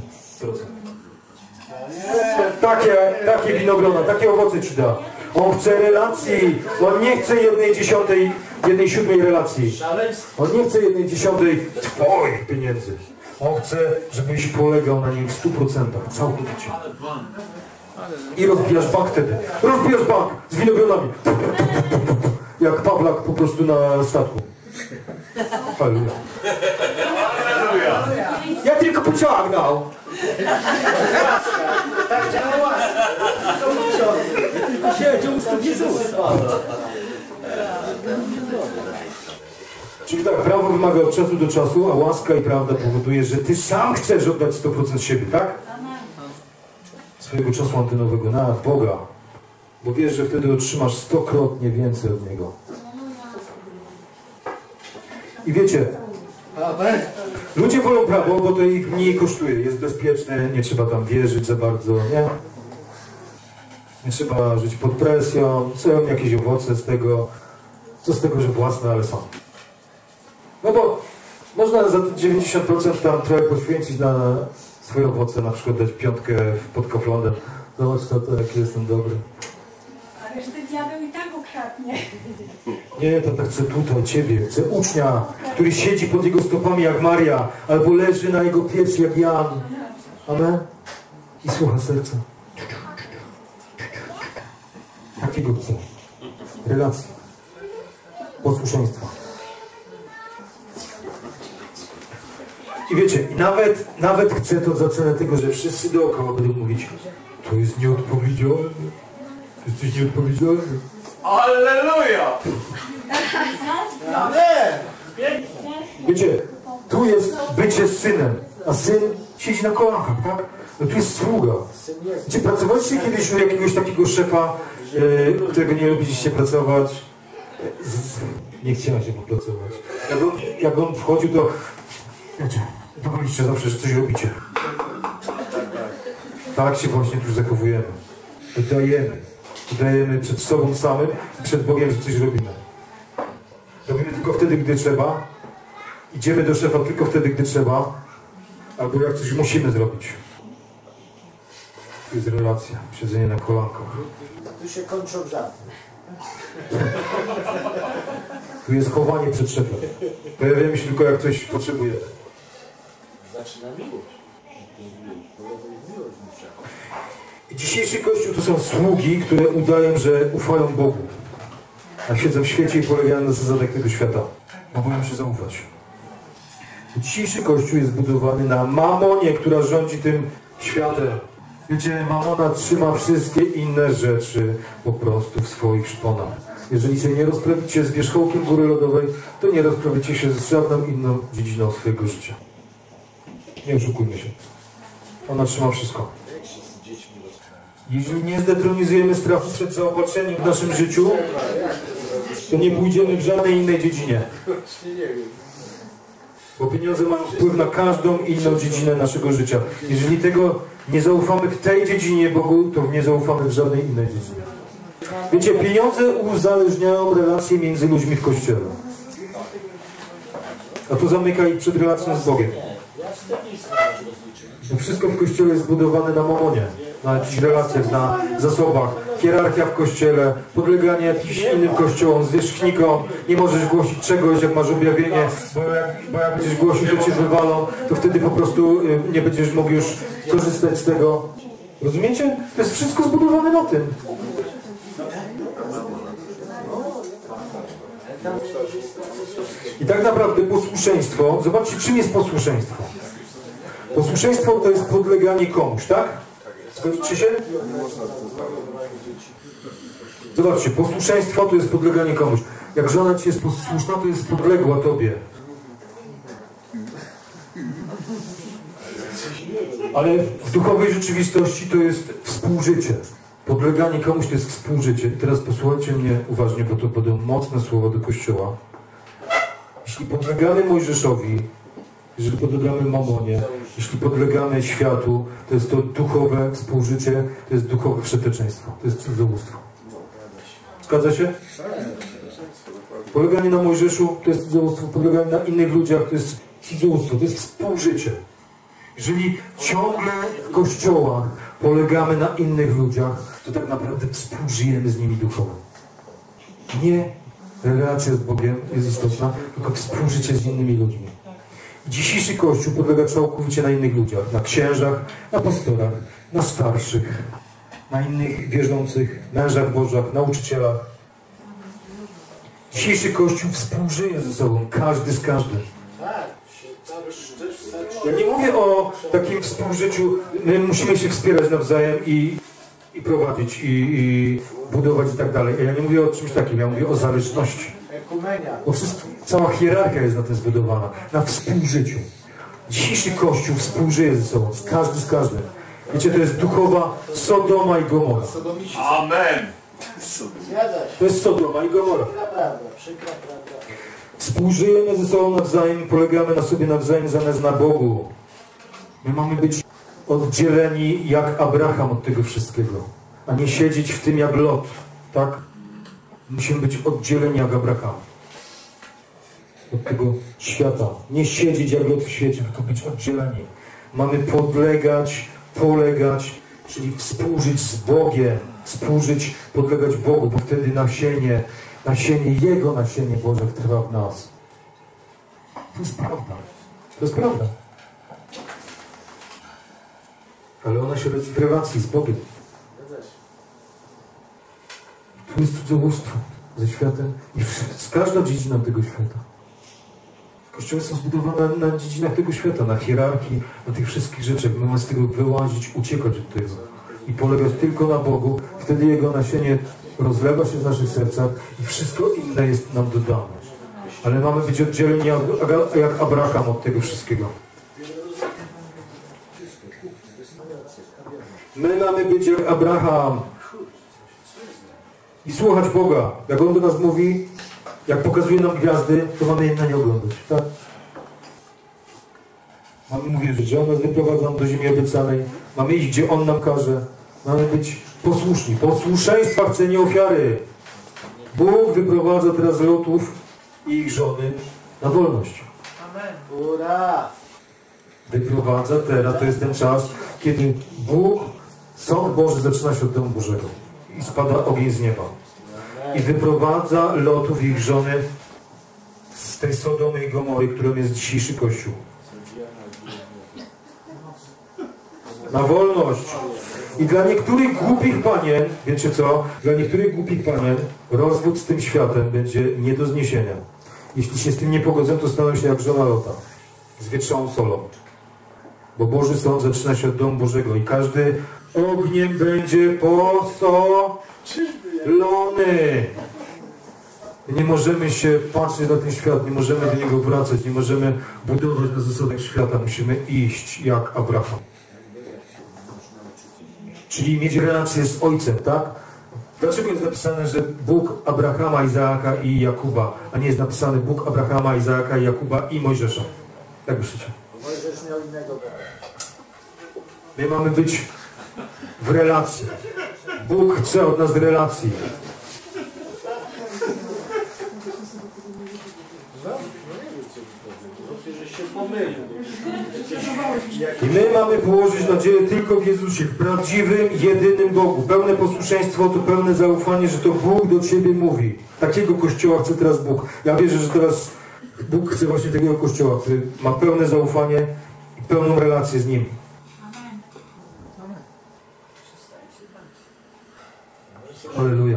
Takie, takie winogrona, takie owoce ci da. On chce relacji. On nie chce jednej dziesiątej, jednej siódmej relacji. On nie chce jednej dziesiątej twoich pieniędzy. On chce, żebyś polegał na nim w stu procentach, całkowicie. I rozbijasz bank wtedy. Rozbijasz bank z winogronami. Jak Pawlak po prostu na statku. Halleluja. Ja tylko pociągnął. Tak działa. Siedział u stóp Jezusa. Czyli tak, prawo wymaga od czasu do czasu, a łaska i prawda powoduje, że ty sam chcesz oddać sto procent siebie, tak? Swojego czasu antynowego na Boga. Bo wiesz, że wtedy otrzymasz stokrotnie więcej od Niego. I wiecie, Amen. ludzie wolą prawo, bo to ich mniej kosztuje, jest bezpieczne, nie trzeba tam wierzyć za bardzo, nie? Nie trzeba żyć pod presją, są jakieś owoce z tego, co z tego, że własne, ale są. No bo można za te dziewięćdziesiąt procent tam trochę poświęcić na swoje owoce, na przykład dać piątkę pod kaflondem. Zobacz to, to jaki jestem dobry. Ależ ty diabeł i tak ukradnie. Nie, to tak chcę tutaj Ciebie, chcę ucznia, który siedzi pod jego stopami jak Maria, albo leży na jego piersi jak Jan. Amen? I słucha serca. Takiego chcę. Relacji. Posłuszeństwa. I wiecie, i nawet, nawet chcę to za cenę tego, że wszyscy dookoła będą mówić, to jest nieodpowiedzialne. Jesteś nieodpowiedzialny. Alleluja! Amen. Wiecie, tu jest bycie synem, a syn siedzi na kolankach, tak? No tu jest sługa. Wiecie, pracowaliście kiedyś u jakiegoś takiego szefa, e, którego nie lubiliście pracować? Z, nie chciałem się popracować. Jak on, jak on wchodził, to wiecie, dowoliście zawsze, że coś robicie. Tak się właśnie tu zachowujemy. Wydajemy. Wydajemy przed sobą samym i przed Bogiem, że coś robimy. Robimy tylko wtedy, gdy trzeba. Idziemy do szefa tylko wtedy, gdy trzeba. Albo jak coś musimy zrobić. Tu jest relacja. Siedzenie na kolankach. Tu się kończą żarty. Tu jest chowanie przed szefem. Pojawiamy się tylko, jak coś potrzebujemy. Zaczyna miłość. Miłość muszę. I dzisiejszy Kościół to są sługi, które udają, że ufają Bogu. A siedzą w świecie i polegają na zasadach tego świata. Bo boją się zaufać. Dzisiejszy Kościół jest zbudowany na mamonie, która rządzi tym światem. Wiecie, mamona trzyma wszystkie inne rzeczy po prostu w swoich szponach. Jeżeli się nie rozprawicie z wierzchołkiem góry lodowej, to nie rozprawicie się z żadną inną dziedziną swojego życia. Nie oszukujmy się. Ona trzyma wszystko. Jeżeli nie zdetronizujemy strachu przed zaopatrzeniem w naszym życiu, to nie pójdziemy w żadnej innej dziedzinie. Bo pieniądze mają wpływ na każdą inną dziedzinę naszego życia. Jeżeli tego nie zaufamy w tej dziedzinie Bogu, to nie zaufamy w żadnej innej dziedzinie. Wiecie, pieniądze uzależniają relacje między ludźmi w Kościele. A to zamyka ich przed relacją z Bogiem. To wszystko w Kościele jest zbudowane na mamonie, na jakichś relacjach, na zasobach. Hierarchia w Kościele, podleganie jakimś innym kościołom, zwierzchnikom. Nie możesz głosić czegoś, jak masz objawienie, bo jak, bo jak będziesz głosił, to cię wywalą, to wtedy po prostu y, nie będziesz mógł już korzystać z tego. Rozumiecie? To jest wszystko zbudowane na tym. I tak naprawdę posłuszeństwo, zobaczcie, czym jest posłuszeństwo. Posłuszeństwo to jest podleganie komuś, tak? Zgodzicie się? Zobaczcie, posłuszeństwo to jest podleganie komuś. Jak żona ci jest posłuszna, to jest podległa tobie. Ale w duchowej rzeczywistości to jest współżycie. Podleganie komuś to jest współżycie. I teraz posłuchajcie mnie uważnie, bo to będą mocne słowa do Kościoła. Jeśli podlegamy Mojżeszowi, jeżeli podlegamy mamonie, jeśli podlegamy światu, to jest to duchowe współżycie, to jest duchowe wszeteczeństwo, to jest cudzołóstwo. Zgadza się? Poleganie na Mojżeszu to jest cudzołóstwo, poleganie na innych ludziach to jest cudzołóstwo, to jest współżycie. Jeżeli ciągle w kościołach polegamy na innych ludziach, to tak naprawdę współżyjemy z nimi duchowo. Nie relacja z Bogiem jest istotna, tylko współżycie z innymi ludźmi. Dzisiejszy Kościół podlega całkowicie na innych ludziach, na księżach, na pastorach, na starszych, na innych wierzących, mężach Bożach, nauczycielach. Dzisiejszy Kościół współżyje ze sobą, każdy z każdym. Ja nie mówię o takim współżyciu, my musimy się wspierać nawzajem i, i prowadzić, i, i budować i tak dalej. Ja nie mówię o czymś takim, ja mówię o zależności. Kumenia. Bo wszystko, cała hierarchia jest na tym zbudowana. Na współżyciu. Dzisiejszy Kościół współżyje ze sobą. Z każdy z każdym. Wiecie, to jest duchowa Sodoma i Gomora. Amen. Zgadza się. To jest Sodoma i Gomora. Przykra prawda, przykra prawda. Współżyjemy ze sobą nawzajem, polegamy na sobie nawzajem zamiast na Bogu. My mamy być oddzieleni jak Abraham od tego wszystkiego, a nie siedzieć w tym jak Lot, tak? Musimy być oddzieleni jak Abraham od tego świata. Nie siedzieć jak Lot w świecie, tylko być oddzieleni. Mamy podlegać, polegać, czyli współżyć z Bogiem, współżyć, podlegać Bogu, bo wtedy nasienie, nasienie, Jego nasienie Boże trwa w nas. To jest prawda. To jest prawda. Ale ona się rodzi w relacji z Bogiem. Zgadza się. Tu jest cudzołóstwo ze światem i z każdą dziedziną tego świata. Kościoły są zbudowane na dziedzinach tego świata, na hierarchii, na tych wszystkich rzeczach. My mamy z tego wyłazić, uciekać od tego i polegać tylko na Bogu. Wtedy Jego nasienie rozlewa się w naszych sercach i wszystko inne jest nam dodane. Ale mamy być oddzieleni jak, jak Abraham od tego wszystkiego. My mamy być jak Abraham i słuchać Boga. Jak On do nas mówi, jak pokazuje nam gwiazdy, to mamy je na nie oglądać. Tak? Mamy mu wierzyć, że On nas wyprowadza do ziemi obiecanej. Mamy iść, gdzie On nam każe. Mamy być posłuszni. Posłuszeństwa w cenie ofiary. Bóg wyprowadza teraz Lotów i ich żony na wolność. Amen. Ura! Wyprowadza teraz, to jest ten czas, kiedy Bóg, sąd Boży zaczyna się od domu Bożego i spada ogień z nieba. I wyprowadza Lotów i ich żony z tej Sodomy i Gomory, którą jest dzisiejszy Kościół. Na wolność. I dla niektórych głupich panien, wiecie co? Dla niektórych głupich panien rozwód z tym światem będzie nie do zniesienia. Jeśli się z tym nie pogodzą, to staną się jak żona Lota. Z wietrzałą solą. Bo Boży Sąd zaczyna się od domu Bożego i każdy ogniem będzie posolony. Nie możemy się patrzeć na ten świat, nie możemy do niego wracać, nie możemy budować na zasadach świata. Musimy iść jak Abraham. Czyli mieć relację z Ojcem, tak? Dlaczego jest napisane, że Bóg Abrahama, Izaaka i Jakuba, a nie jest napisane Bóg Abrahama, Izaaka i Jakuba i Mojżesza? Jak myślicie? Mojżesz miał innego Boga. My mamy być w relacji. Bóg chce od nas relacji. Żeś się pomylił. I my mamy położyć nadzieję tylko w Jezusie, w prawdziwym, jedynym Bogu. Pełne posłuszeństwo to pełne zaufanie, że to Bóg do Ciebie mówi. Takiego Kościoła chce teraz Bóg. Ja wierzę, że teraz Bóg chce właśnie takiego Kościoła, który ma pełne zaufanie i pełną relację z Nim. Halleluja.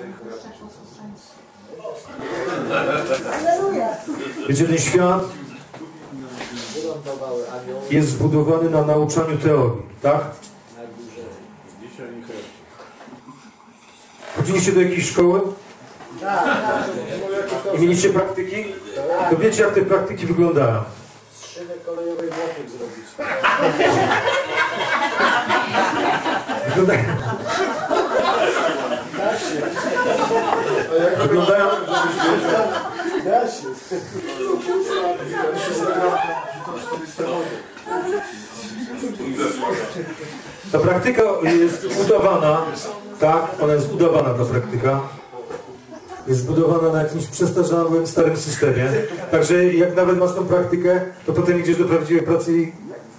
Wiecie, ten świat Wylądowały anioły jest zbudowany na nauczaniu teorii, tak? na górze. Chodziliście do jakiejś szkoły Tak, tak. i mieliście praktyki? To wiecie, jak te praktyki wyglądają. Z szyny kolejowej młotek zrobić. Wyglądają, Da się. wyglądają, Da się. ta praktyka jest udawana, tak? Ona jest udawana, ta praktyka. Jest zbudowana na jakimś przestarzałym, starym systemie. Także jak nawet masz tą praktykę, to potem idziesz do prawdziwej pracy i...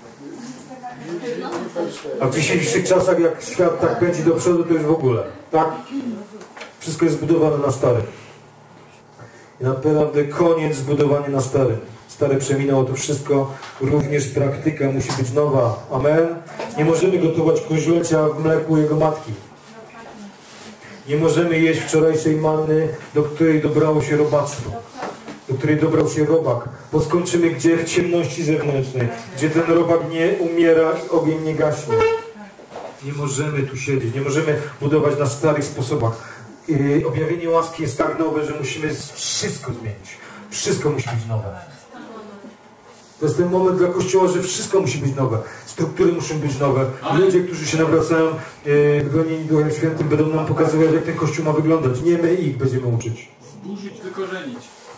A w dzisiejszych czasach, jak świat tak pędzi do przodu, to już w ogóle, tak? Wszystko jest zbudowane na starym. I naprawdę koniec zbudowania na starym. Stare przeminęło to wszystko, również praktyka musi być nowa. Amen? Nie możemy gotować koźlecia w mleku jego matki. Nie możemy jeść wczorajszej manny, do której dobrało się robactwo. Do której dobrał się robak. Bo skończymy gdzie? W ciemności zewnętrznej. Gdzie ten robak nie umiera i ogień nie gaśnie. Nie możemy tu siedzieć. Nie możemy budować na starych sposobach. yy, objawienie łaski jest tak nowe, że musimy wszystko zmienić. Wszystko musi być nowe. To jest ten moment dla Kościoła, że wszystko musi być nowe. Struktury muszą być nowe. Ludzie, którzy się nawracają, yy, wypełnieni Duchem Świętym, będą nam pokazywać, jak ten Kościół ma wyglądać. Nie my ich będziemy uczyć. Zburzyć, wykorzenić.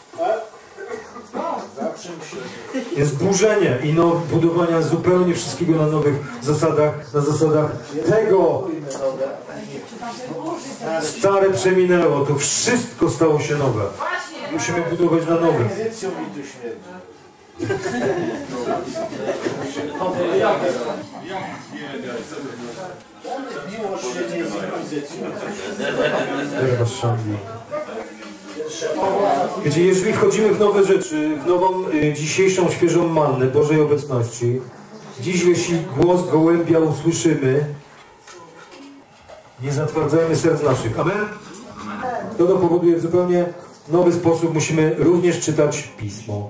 Jest burzenie i no, budowania zupełnie wszystkiego na nowych zasadach, na zasadach tego. Stare przeminęło, to wszystko stało się nowe. Musimy budować na nowym. Edycją mi tu śmierdzi. Miłość się nie z inkwizycją. Teraz szanowni. Wiecie, jeżeli wchodzimy w nowe rzeczy, w nową, y, dzisiejszą, świeżą mannę Bożej obecności, dziś jeśli głos gołębia usłyszymy, nie zatwardzajmy serc naszych. Amen? To to powoduje w zupełnie nowy sposób. Musimy również czytać Pismo.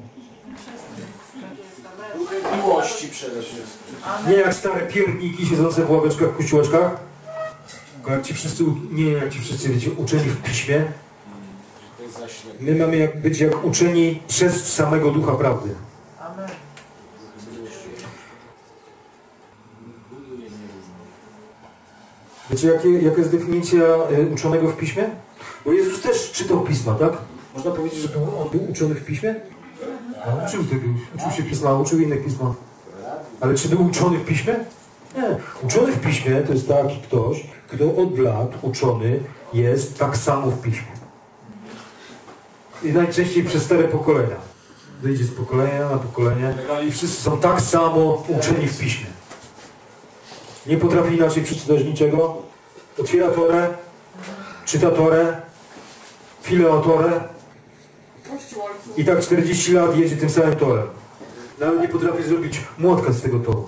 Miłości przede wszystkim. Nie jak stare pierniki siedzące w ławeczkach, kuściłeczkach. Tylko jak ci wszyscy, nie jak ci wszyscy, wiecie, uczeni w Piśmie. My mamy jak być jak uczeni przez samego Ducha Prawdy. Amen. Wiecie, jakie, jaka jest definicja y, uczonego w Piśmie? Bo Jezus też czytał Pisma, tak? Można powiedzieć, że był, on był uczony w Piśmie? No, uczył tego, uczył się Pisma, uczył innych Pisma. Ale czy był uczony w Piśmie? Nie. Uczony w Piśmie to jest taki ktoś, kto od lat uczony jest tak samo w Piśmie. I najczęściej przez cztery pokolenia. Wyjdzie z pokolenia na pokolenie i wszyscy są tak samo uczeni w Piśmie. Nie potrafi inaczej przeczytać niczego. Otwiera Torę, czyta Torę, Fileotorę i tak czterdzieści lat jedzie tym samym torem. Nawet nie potrafi zrobić młotka z tego toru.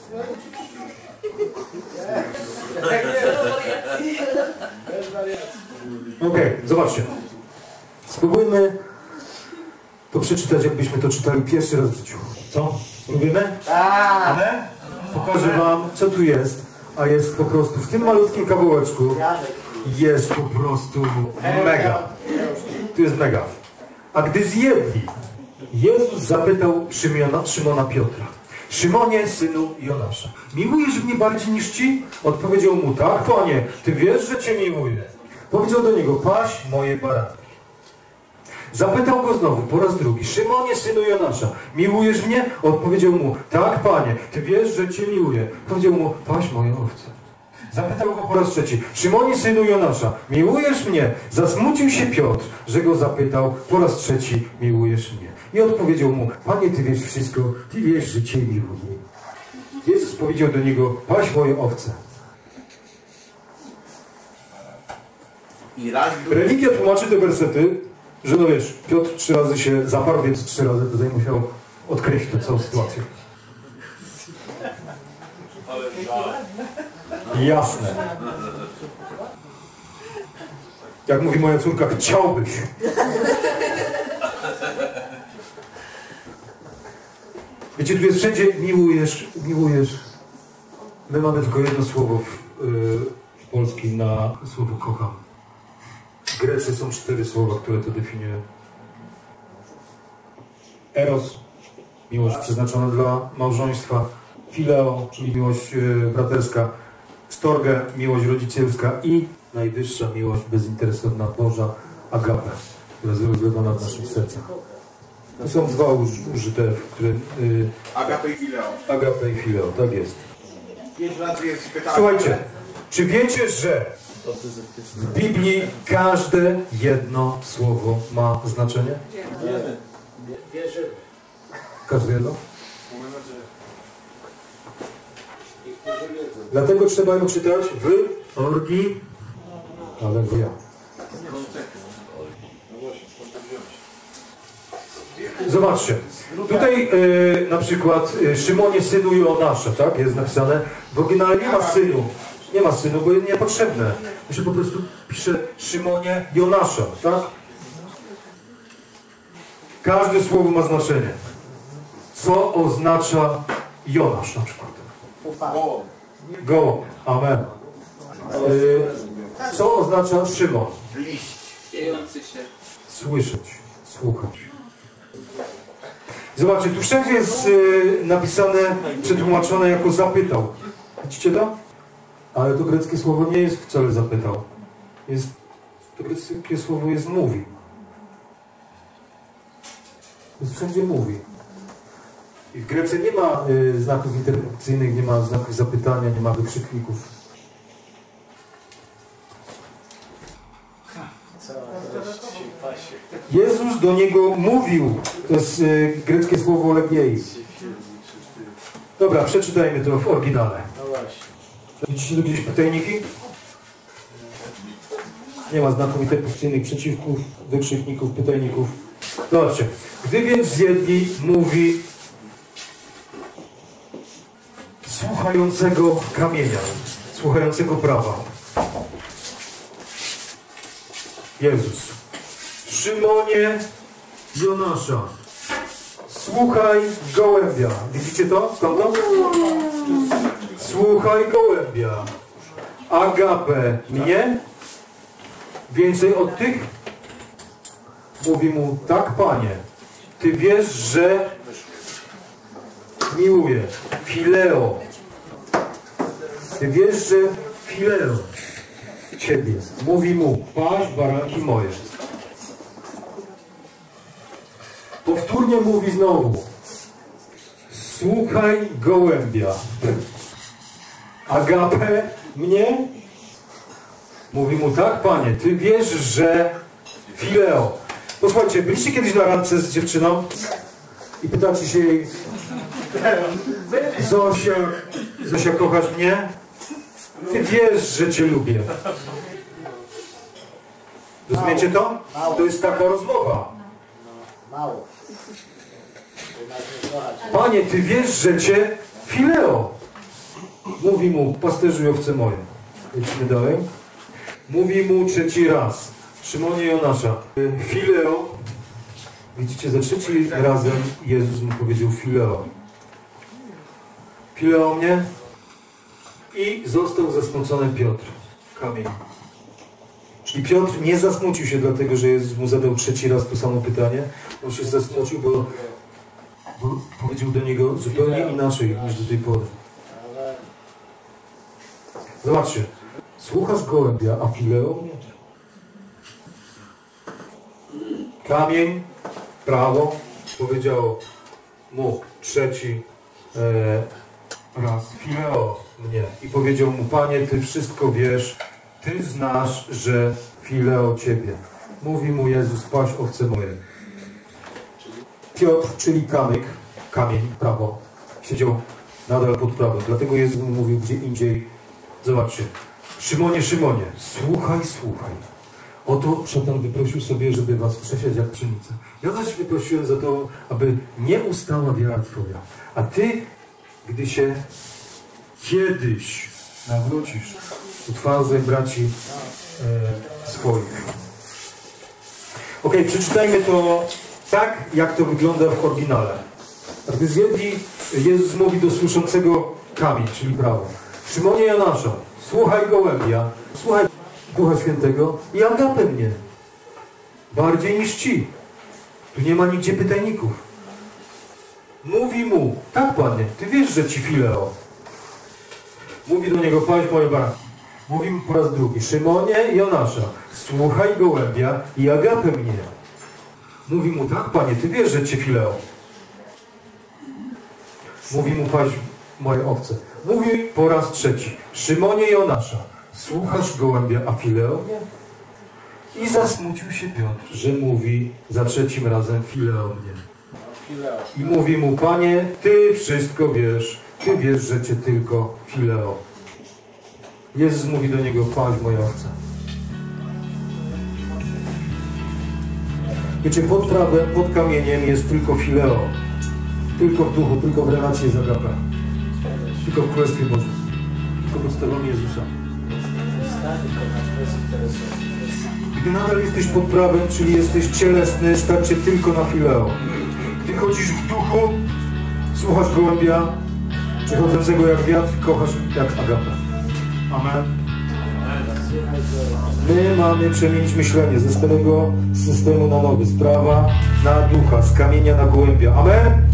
Okej, okay, zobaczcie. Spróbujmy to przeczytać, jakbyśmy to czytali pierwszy raz w życiu. Co? Spróbujemy? Amen? Pokażę wam, co tu jest. A jest po prostu, w tym malutkim kawałeczku jest po prostu mega. Tu jest mega. A gdy zjedli, Jezus zapytał Szymona, Szymona Piotra: Szymonie, synu Jonasza, miłujesz mnie bardziej niż ci? Odpowiedział mu: tak, Panie, ty wiesz, że cię miłuję. Powiedział do niego: paś moje baranki. Zapytał go znowu po raz drugi: Szymonie, synu Jonasza, miłujesz mnie? Odpowiedział mu: tak, Panie, ty wiesz, że cię miłuję. Powiedział mu: paś moje owce. Zapytał go po raz trzeci: Szymonie, synu Jonasza, miłujesz mnie? Zasmucił się Piotr, że go zapytał po raz trzeci: miłujesz mnie? I odpowiedział mu: Panie, ty wiesz wszystko, ty wiesz, że cię miłuję. Jezus powiedział do niego: paś moje owce. Religia tłumaczy te wersety, że no wiesz, Piotr trzy razy się zaparł, więc trzy razy tutaj musiał odkryć tę całą sytuację. Jasne. Jak mówi moja córka, chciałbyś. Wiecie, tu jest wszędzie miłujesz, miłujesz. My mamy tylko jedno słowo w, yy, w polskim na słowo kocham. W Grecji są cztery słowa, które to definiują. Eros, miłość przeznaczona dla małżeństwa. Fileo, czyli miłość yy, braterska. Storge, miłość rodzicielska. I najwyższa miłość bezinteresowna Boża, agape, która jest rozlewana w naszych sercach. To są dwa uż, użyte, które... Yy, Agape i Fileo. Agape i Fileo, tak jest. Pięć lat jest pytanie. Słuchajcie, czy wiecie, że w Biblii każde jedno słowo ma znaczenie? Wierzę. Każde jedno? Dlatego trzeba ją czytać w orgi... Alleluja. Zobaczcie, tutaj e, na przykład e, Szymonie, synu Jonasza, tak? Jest napisane. W oryginale nie ma synu. Nie ma synu, bo jest niepotrzebne. To się po prostu pisze Szymonie Jonasza, tak? Każde słowo ma znaczenie. Co oznacza Jonasz na przykład? Gołąb. Amen. E, Co oznacza Szymon? Liść. Dziejący się. Słyszeć, słuchać. Zobaczcie, tu wszędzie jest y, napisane, przetłumaczone jako zapytał. Widzicie to? Ale to greckie słowo nie jest wcale zapytał. Jest, to greckie słowo jest mówi. Jest wszędzie mówi. I w Grece nie ma y, znaków interpunkcyjnych, nie ma znaków zapytania, nie ma wykrzykników. Jezus do niego mówił. To jest y, greckie słowo legiei. Dobra, przeczytajmy to w oryginale. No właśnie. Widzicie tu gdzieś pytajniki? Nie ma znaków interpunkcyjnych, przeciwków, wykrzykników, pytajników. Zobaczcie. Gdy więc zjedli, mówi słuchającego kamienia, słuchającego prawa. Jezus. Szymonie Jonasza, słuchaj gołębia. Widzicie to? Skąd to? Słuchaj gołębia. Agapę mnie. Więcej od tych? Mówi mu, tak Panie, Ty wiesz, że miłuję. Fileo. Ty wiesz, że Fileo Ciebie. Mówi mu, paść baranki moje. Powtórnie mówi znowu, słuchaj gołębia. Agapę mnie. Mówi mu, tak Panie, Ty wiesz, że Fileo. Posłuchajcie, byliście kiedyś na randce z dziewczyną i pytacie się jej, Zosia, Zosia, kochasz mnie? Ty wiesz, że Cię lubię. Rozumiecie to? To jest taka rozmowa. Mało. Panie, Ty wiesz, że Cię Fileo. Mówi mu, pasterzuj owce moje. Lecimy dalej. Mówi mu trzeci raz. Szymonie Jonasza. Fileo. Widzicie, za trzeci razem Jezus mu powiedział Fileo. Fileo mnie. I został zasmucony Piotr. Kamień. I Piotr nie zasmucił się dlatego, że Jezus mu zadał trzeci raz to samo pytanie. On się zasmucił, bo, bo powiedział do niego zupełnie inaczej niż do tej pory. Zobaczcie. Słuchasz gołębia, a Fileo mnie. Kamień, prawo, powiedziało mu trzeci e, raz Fileo mnie. I powiedział mu, Panie, Ty wszystko wiesz, Ty znasz, że Fileo Ciebie. Mówi mu Jezus, paść owce moje. Piotr, czyli kamyk, kamień, prawo, siedział nadal pod prawem. Dlatego Jezus mu mówił gdzie indziej. Zobaczcie. Szymonie, Szymonie, słuchaj, słuchaj. Oto szatan wyprosił sobie, żeby was przesiać jak pszenicę. Ja zaś wyprosiłem za to, aby nie ustała wiara Twoja. A Ty, gdy się kiedyś nawrócisz, utwardzaj braci e, swoich. Ok, przeczytajmy to tak, jak to wygląda w oryginale. A gdy zjedli, Jezus mówi do słyszącego kamień, czyli prawo. Szymonie Jonasza, słuchaj gołębia, słuchaj Ducha Świętego i agapę mnie. Bardziej niż ci. Tu nie ma nigdzie pytajników. Mówi mu, tak Panie, Ty wiesz, że ci Fileo. Mówi do niego, paść moje baranki. Mówi mu po raz drugi, Szymonie Jonasza, słuchaj gołębia i agapę mnie. Mówi mu, tak Panie, Ty wiesz, że ci Fileo. Mówi mu, paść moje owce. Mówi po raz trzeci, Szymonie Jonasza, słuchasz gołębia, a Fileo nie? I zasmucił się Piotr, że mówi za trzecim razem Fileo mnie. I mówi mu, Panie, Ty wszystko wiesz, Ty wiesz, że Cię tylko Fileo. Jezus mówi do niego, paść moje owce. Wiecie, pod prawem, pod kamieniem jest tylko Fileo. Tylko w duchu, tylko w relacji z agapem. Tylko w Królestwie Bożym. Tylko podstawami Jezusa. Gdy nadal jesteś pod prawem, czyli jesteś cielesny, starcie tylko na Fileo. Gdy chodzisz w duchu, słuchasz gołębia, przechodzącego jak wiatr, kochasz jak agapę. Amen. My mamy przemienić myślenie ze starego systemu na nowy, z prawa na ducha, z kamienia na gołębia. Amen?